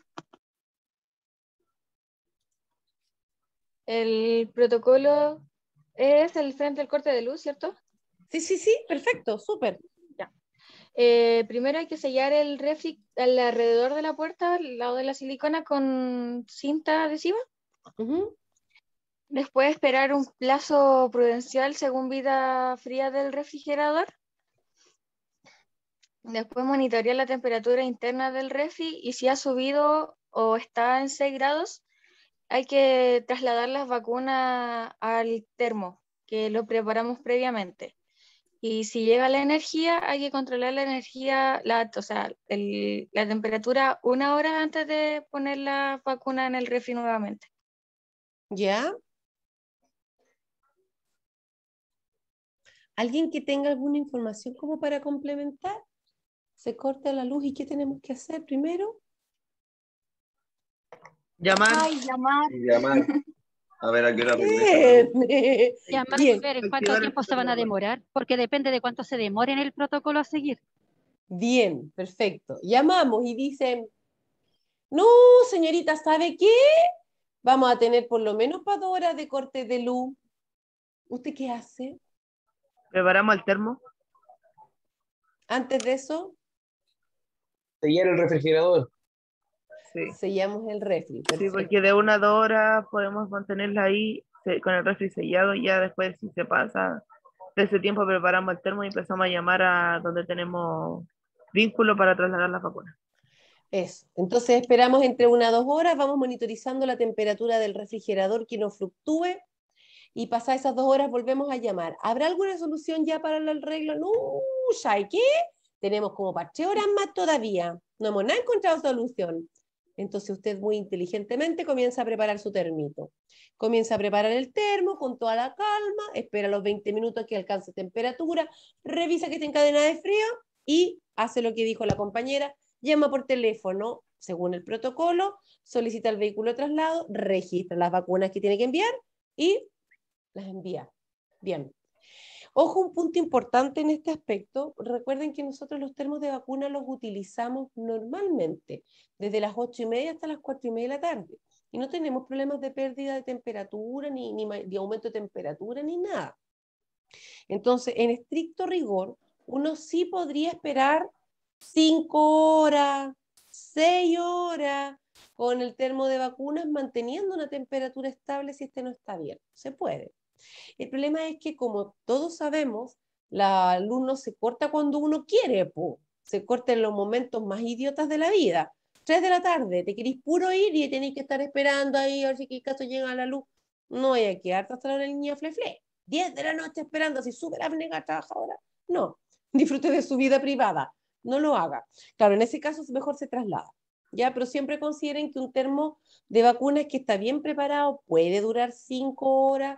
El protocolo es el frente al corte de luz, ¿cierto? Sí, sí, sí, perfecto, súper. Ya. Eh, primero hay que sellar el refri al alrededor de la puerta, al lado de la silicona, con cinta adhesiva. Uh-huh. Después esperar un plazo prudencial según vida fría del refrigerador. Después monitorear la temperatura interna del refri y si ha subido o está en seis grados, hay que trasladar las vacunas al termo, que lo preparamos previamente. Y si llega la energía, hay que controlar la energía, la, o sea, el, la temperatura una hora antes de poner la vacuna en el refri nuevamente. ¿Ya? ¿Alguien que tenga alguna información como para complementar? Se corta la luz y ¿qué tenemos que hacer primero? Llamar. Ay, llamar. Llamar. A ver a qué hora regresa la luz. Bien. Llamar Bien. y ver en cuánto Activar el tiempo se van a protocolo. demorar, porque depende de cuánto se demore en el protocolo a seguir. Bien, perfecto. Llamamos y dicen, no, señorita, ¿sabe qué? Vamos a tener por lo menos para dos horas de corte de luz. ¿Usted qué hace? Preparamos el termo. Antes de eso, Sellar el refrigerador. Sí. sellamos el refri. Sí, Perfecto. porque de una a dos horas podemos mantenerla ahí se- con el refri sellado y ya después si se pasa de ese tiempo preparamos el termo y empezamos a llamar a donde tenemos vínculo para trasladar las vacunas. Eso. Entonces esperamos entre una a dos horas, vamos monitorizando la temperatura del refrigerador que no fluctúe y pasadas esas dos horas volvemos a llamar. ¿Habrá alguna solución ya para el arreglo? No, ¿ya qué? Tenemos como para tres horas más todavía. No hemos nada encontrado solución. Entonces usted muy inteligentemente comienza a preparar su termito. Comienza a preparar el termo con toda la calma, espera los veinte minutos que alcance temperatura, revisa que esté en cadena de frío y hace lo que dijo la compañera, llama por teléfono, según el protocolo, solicita el vehículo de traslado, registra las vacunas que tiene que enviar y las envía. Bien. Ojo, un punto importante en este aspecto, recuerden que nosotros los termos de vacuna los utilizamos normalmente, desde las ocho y media hasta las cuatro y media de la tarde, y no tenemos problemas de pérdida de temperatura, ni, ni de aumento de temperatura, ni nada. Entonces, en estricto rigor, uno sí podría esperar cinco horas, seis horas, con el termo de vacunas, manteniendo una temperatura estable si este no está bien. Se puede. El problema es que, como todos sabemos, la luz no se corta cuando uno quiere, po. Se corta en los momentos más idiotas de la vida. Tres de la tarde, te querís puro ir y tenéis que estar esperando ahí a ver si que caso llega la luz. No hay que quedarte hasta la hora del niño flefle. Diez de la noche esperando, así súper abnegada trabajadora. No, disfrute de su vida privada. No lo haga. Claro, en ese caso mejor se traslada. Ya, pero siempre consideren que un termo de vacunas que está bien preparado puede durar cinco horas,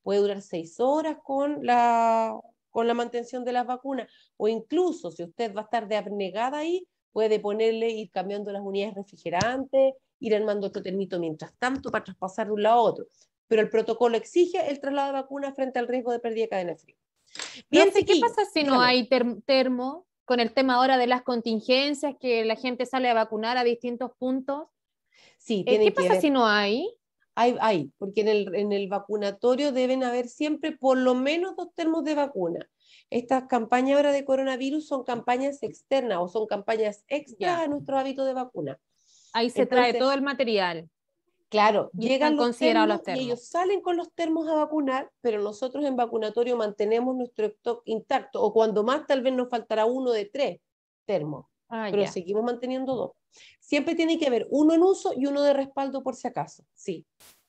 puede durar seis horas con la, con la mantención de las vacunas, o incluso si usted va a estar de abnegada ahí, puede ponerle, ir cambiando las unidades refrigerantes, ir armando otro termito mientras tanto para traspasar de un lado a otro. Pero el protocolo exige el traslado de vacunas frente al riesgo de pérdida de cadena de frío. Bien, Profe, ¿qué pasa si no dígame. hay term- termo? Con el tema ahora de las contingencias, que la gente sale a vacunar a distintos puntos. Sí, Eh, tiene ¿Qué que pasa haber- si no hay? Hay, hay, porque en el, en el vacunatorio deben haber siempre por lo menos dos termos de vacuna. Estas campañas ahora de coronavirus son campañas externas o son campañas extras Ya. a nuestro hábito de vacuna. Ahí se trae Entonces, todo el material. Claro, Y llegan están los considerados termos los termos. y ellos salen con los termos a vacunar, pero nosotros en vacunatorio mantenemos nuestro stock intacto, o cuando más tal vez nos faltará uno de tres termos, Ah, pero ya. seguimos manteniendo dos. Siempre tiene que haber uno en uso y uno de respaldo por si acaso, sí.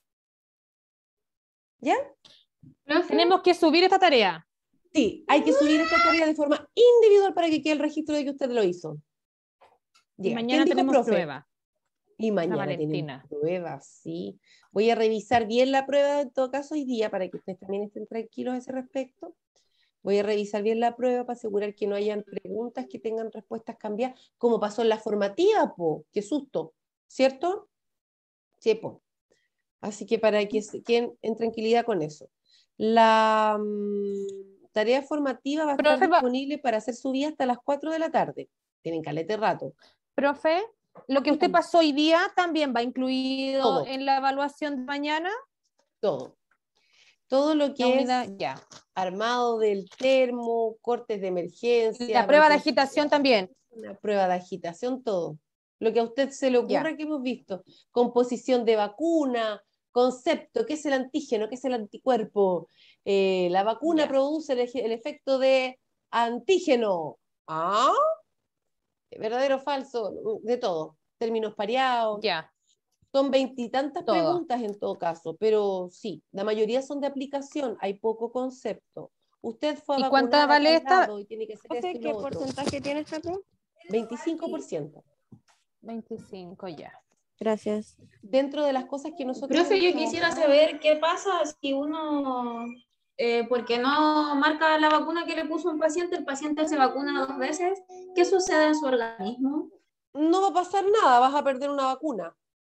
¿Ya? Tenemos que subir esta tarea. Sí, hay que subir esta tarea de forma individual para que quede el registro de que usted lo hizo. Y Ya. mañana ¿Quién dijo tenemos profe? prueba. Y mañana Valentina. tienen pruebas, sí. Voy a revisar bien la prueba en todo caso hoy día para que ustedes también estén tranquilos a ese respecto. Voy a revisar bien la prueba para asegurar que no hayan preguntas que tengan respuestas cambiadas, como pasó en la formativa, po. Qué susto, ¿cierto? Sí, po. Así que para que se queden en tranquilidad con eso. La mm, tarea formativa va a estar Profe, va- disponible para ser subida hasta las cuatro de la tarde. Tienen calete rato. Profe, lo que usted pasó hoy día también va incluido Todo. en la evaluación de mañana. Todo. Todo lo La que es unidad, ya. armado del termo, cortes de emergencia. La prueba de mantención- agitación también. Una prueba de agitación, todo. Lo que a usted se le ocurra Ya. que hemos visto. Composición de vacuna, concepto, qué es el antígeno, qué es el anticuerpo. Eh, la vacuna Ya. produce el, eje- el efecto de antígeno. ¿Ah? ¿Verdadero o falso? De todo. Términos pareados. Ya. Son veintitantas Todo. preguntas en todo caso, pero sí, la mayoría son de aplicación, hay poco concepto. Usted fue a ¿Y vacunar cuánta a vale tal esta? lado y tiene que hacer No esto sé y qué lo otro. porcentaje tiene esta prueba. veinticinco por ciento. veinticinco ya. Gracias. Dentro de las cosas que nosotros... Profe, yo hemos quisiera trabajado- saber qué pasa si uno, eh, porque no marca la vacuna que le puso un paciente, el paciente se vacuna dos veces, ¿qué sucede en su organismo? No va a pasar nada, vas a perder una vacuna.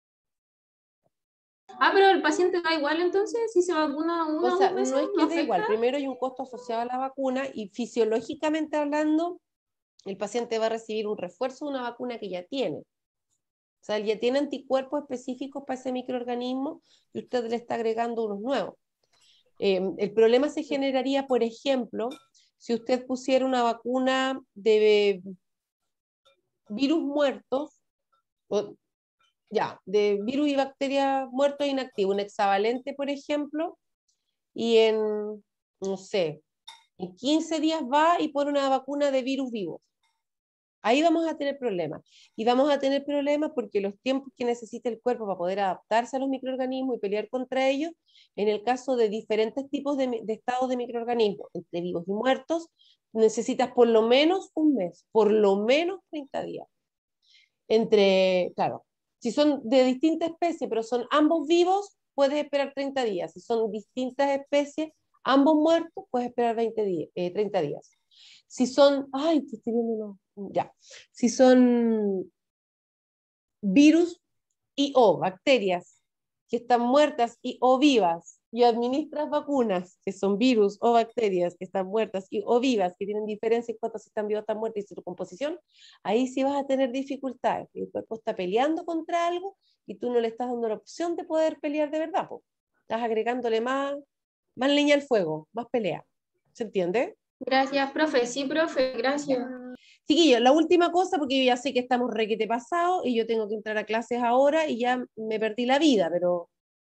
Ah, pero el paciente da igual entonces, si se vacuna una O o sea, dos veces, no es que ¿no dé igual. afecta? Primero hay un costo asociado a la vacuna y fisiológicamente hablando, el paciente va a recibir un refuerzo de una vacuna que ya tiene. O sea, él ya tiene anticuerpos específicos para ese microorganismo y usted le está agregando unos nuevos. Eh, el problema se generaría, por ejemplo, si usted pusiera una vacuna de virus muertos, o, ya, de virus y bacterias muertos inactivos, un hexavalente, por ejemplo, y en, no sé, en quince días va y pone una vacuna de virus vivos. Ahí vamos a tener problemas. Y vamos a tener problemas porque los tiempos que necesita el cuerpo para poder adaptarse a los microorganismos y pelear contra ellos, en el caso de diferentes tipos de, de estados de microorganismos, entre vivos y muertos, necesitas por lo menos un mes, por lo menos treinta días. Entre, claro, si son de distintas especies, pero son ambos vivos, puedes esperar treinta días. Si son distintas especies, ambos muertos, puedes esperar veinte días, eh, treinta días. Si son, ay, te estoy viendo uno. Ya. Si son virus y o bacterias que están muertas y o vivas y administras vacunas que son virus o bacterias que están muertas y o vivas, que tienen diferencia en cuanto a si están vivas o están muertas y su composición, ahí sí vas a tener dificultades. El cuerpo está peleando contra algo y tú no le estás dando la opción de poder pelear de verdad. Po. Estás agregándole más, más leña al fuego, más pelea. ¿Se entiende? Gracias, profe. Sí, profe, gracias. Chiquillos, la última cosa, porque yo ya sé que estamos requete pasados y yo tengo que entrar a clases ahora y ya me perdí la vida, pero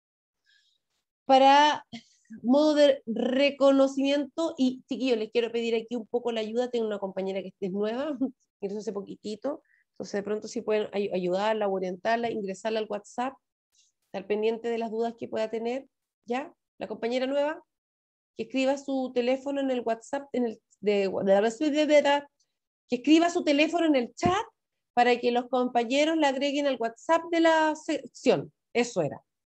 para modo de reconocimiento, y chiquillos, les quiero pedir aquí un poco la ayuda, tengo una compañera que es nueva, ingresó hace poquitito, entonces de pronto si pueden ay ayudarla o orientarla, ingresarla al WhatsApp, estar pendiente de las dudas que pueda tener, ¿ya? La compañera nueva, que escriba su teléfono en el WhatsApp, en el, de, de, de, de, de que escriba su teléfono en el chat para que los compañeros le agreguen al WhatsApp de la sección. Eso era.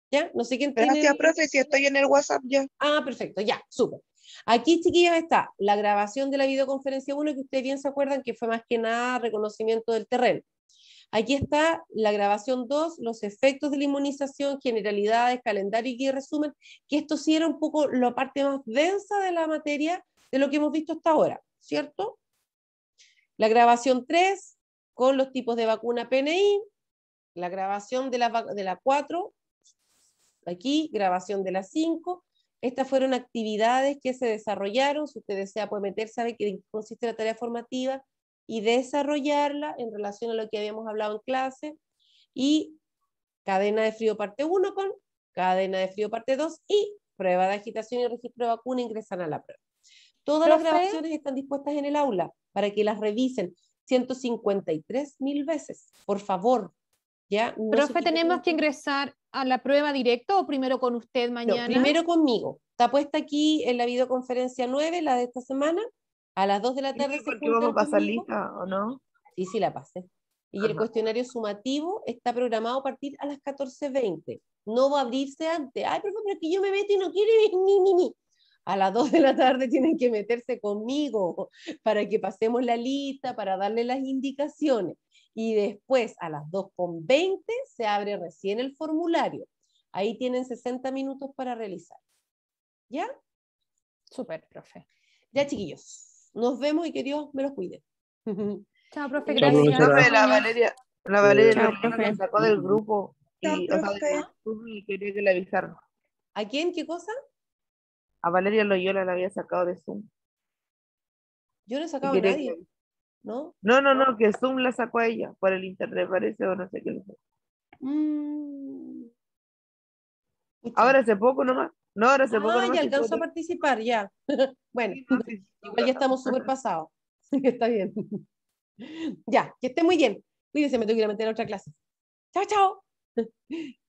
¿Ya? No sé quién tiene... Gracias, profe, si estoy en el WhatsApp ya. Ah, perfecto, ya, súper. Aquí, chiquillas, está la grabación de la videoconferencia uno, que ustedes bien se acuerdan que fue más que nada reconocimiento del terreno. Aquí está la grabación dos, los efectos de la inmunización, generalidades, calendario y guía y resumen, que esto sí era un poco la parte más densa de la materia de lo que hemos visto hasta ahora, ¿cierto? La grabación tres, con los tipos de vacuna P N I, la grabación de la, de la cuatro, aquí, grabación de la cinco. Estas fueron actividades que se desarrollaron. Si usted desea, puede meterse a ver qué consiste la tarea formativa y desarrollarla en relación a lo que habíamos hablado en clase. Y cadena de frío parte uno con cadena de frío parte dos y prueba de agitación y registro de vacuna ingresan a la prueba. Todas las Profe. grabaciones están dispuestas en el aula para que las revisen ciento cincuenta y tres mil veces. Por favor. ¿Ya? No se Profe, equivoquen. ¿tenemos que ingresar a la prueba directo o primero con usted No, mañana? primero conmigo. Está puesta aquí en la videoconferencia nueve, la de esta semana. A las dos de la tarde se Porque vamos a juntan pasar conmigo. lista, ¿o no? Sí, sí, la pasé. Y el Ajá. cuestionario sumativo está programado a partir a las catorce veinte. No va a abrirse antes. Ay, por favor, es que yo me meto y no quiero ir, ni, ni, ni. A las dos de la tarde tienen que meterse conmigo para que pasemos la lista, para darle las indicaciones. Y después, a las dos con veinte, se abre recién el formulario. Ahí tienen sesenta minutos para realizar. ¿Ya? Súper, profe. Ya, chiquillos. Nos vemos y que Dios me los cuide. Chao, profe, Chao, gracias. profesora. Profe, la Valeria, la Valeria Chao, la, profe. la sacó del grupo Chao, y, o sea, profe. del Zoom y quería que le avisaran. ¿A quién? ¿Qué cosa? A Valeria Loyola la había sacado de Zoom. Yo no he Y sacado a quería nadie, que- ¿no? No, no, no, que Zoom la sacó a ella por el internet, parece, o no sé qué. le sacó. Mm. Pucha. Ahora hace poco nomás. No, ahora hace poco Ah, nomás. ya sí alcanzó a puedo- participar, ya. Bueno, Sí, no, sí, igual ya estamos súper pasados. Está bien. Ya, que esté muy bien. Cuídense, me tengo que ir a meter a otra clase. Chao, chao.